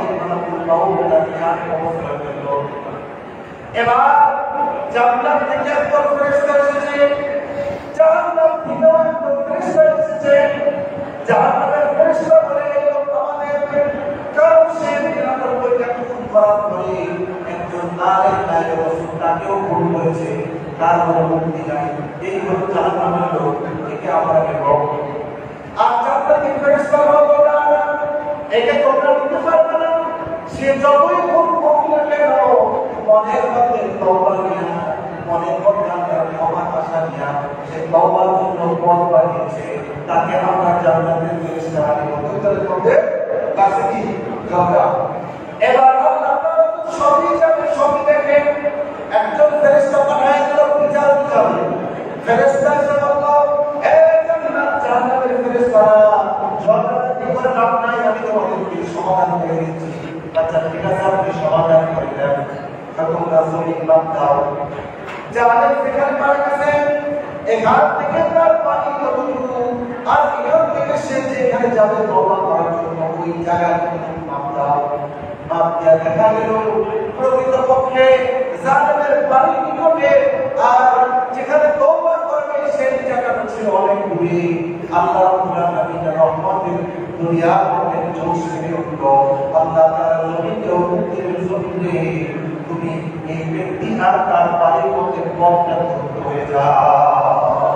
এবার জান্নাত থেকে একদম ফেরেশতা এসেছে জাহান্নাম থেকে একদম ফেরেশতা এসেছে জাহান্নামের ফেরেশতা বলে আমাদের কারণ সে নিরানব্বইটা খুন করার পরে একজন আলেম নায়েব রাসূল তাকেও খুন করেছে তার কোনো মুক্তি নাই এই হলো জাহান্নামের লোক একে আমরা নেব আর জান্নাতে ফেরেশতা বলল না একে তোমরা নিতে পারবে না সে যতই খুন করুক না কেন মনের মধ্যে তওবা নিয়ে মনের মধ্যে আল্লাহর ক্ষমার আশা নিয়ে সে তওবার জন্য পথ বানিয়েছে তাকে আমরা জান্নাতের ফেরেশতা আনিব তোদের মধ্যে কাছে কি যাওয়া এবার আল্লাহ তাআলা তো সবই জানে সবই দেখে একজন ফেরেশতা পাঠায় দিল বিচার করতে ফেরেশতা এসে বলল হে জান্নাত জাহান্নামের ফেরেশতারা ঝগড়াঝাটি করে লাভ নাই আমি তোমাদেরকে সমাধান করে দিচ্ছি আচ্ছা ঠিক আছে আপনি সমাধান করে দেন তোমরা সহি লাভ দাও জাহান্নাম সেখানে মারা গেছে এখান থেকে তার পানি কতটুকু আর এখান থেকে সে যেখানে যাবে তওবা করার জন্য ওই জায়গায় মাপ দাও মাপ দেওয়া দেখা গেল প্রকৃতপক্ষে জালেমের বাড়ির নিকটে আর যেখানে তওবা করবে সেই জায়গাটা ছিল অনেক দূরে আল্লাহ রাব্বুল আলামিনের রহমতের দুনিয়ার মধ্যে চৌষট্টি উঠল আল্লাহ তাআলা জমিনকে মুক্তির জমিনে তুমি এই ব্যক্তি আর তার বাড়ির মধ্যে পথটা মুক্ত হয়ে যাও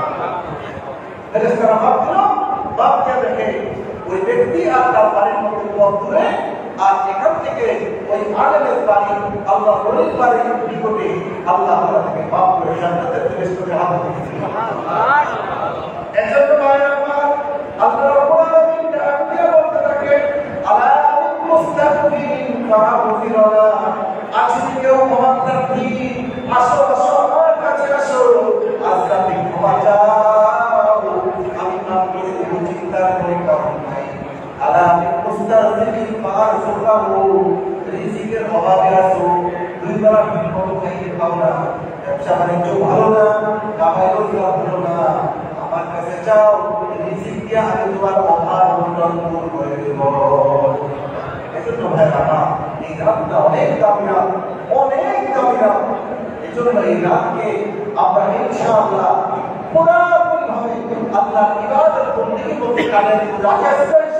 ফেরেশতারা ভাবছিল বাপকে দেখে ওই ব্যক্তি আর তার বাড়ির মধ্যে পথ ধরে আর এখান থেকে ওই আলেমের বাড়ি আল্লাহ ওলির বাড়ির নিকটে আল্লাহ তাআলা থেকে পাপ করে জান্নাতের ফেরেশতাকে হাত দিয়েছেন সুবহানাল্লাহ এজন্য ভাই আমার আল্লাহ রাব্বুল আলামিন ডাকিয়ে বলতে থাকে আলা মুস্তাগফিরিন ফাগফিরনা আজকে কেউ ক্ষমা প্রার্থী আসো আসো আমার কাছে আসো আজকে আমি ক্ষমা চাও আমি মাফ করে দেব চিন্তার কোনো কারণ নাই আলা মুস্তাগফিরিন ফাগফিরনা রিজিকের অভাবে আছো দুই বেলা বিপদ খাইতে পাও না ব্যবসা বাণিজ্য ভালো না কামাই রোজগার ভালো না আমার কাছে চাও রিজিক দিয়ে আমি তোমার অভাব অনটন দূর করে দেব এজন্য ভাই আমার এই রাতটা অনেক দামি রাত, অনেক দামি রাত। এই জন্য এই রাতকে আমরা ইনশাআল্লাহ পুরাপুরি ভাবে আল্লাহ ইবাদত বন্দেগী করতে কাজে রাখা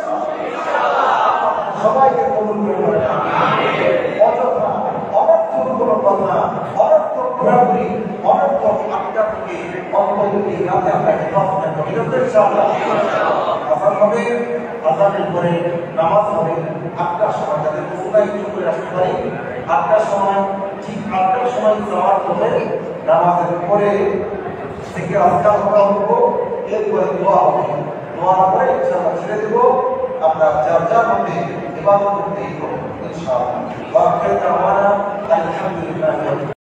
সবাইকে কবুল করে অযথা অনর্থক কোনো কথা, অনর্থক ঘোরাঘুরি, অনর্থক আড্ডা থেকে অন্তত এই রাতে আমরা হেফাজত করি ইনশাআল্লাহ। আসান হবে, আসানের পরে নামাজ হবে আটটার সময়, যাতে পুরোটাই একটু করে আসতে পারি। আটটার সময় ঠিক আটটার সময় নামাজ হবে, নামাজের পরে থেকে আজকাল করা হবো, এরপরে দোয়া হবে, দোয়ার পরে ইনশাআল্লাহ ছেড়ে দেবো। আমরা যার যার মধ্যে ইবাদত করতে ইনশাআল্লাহ। ওয়া আখিরু দাওয়ানা আলহামদুলিল্লাহ।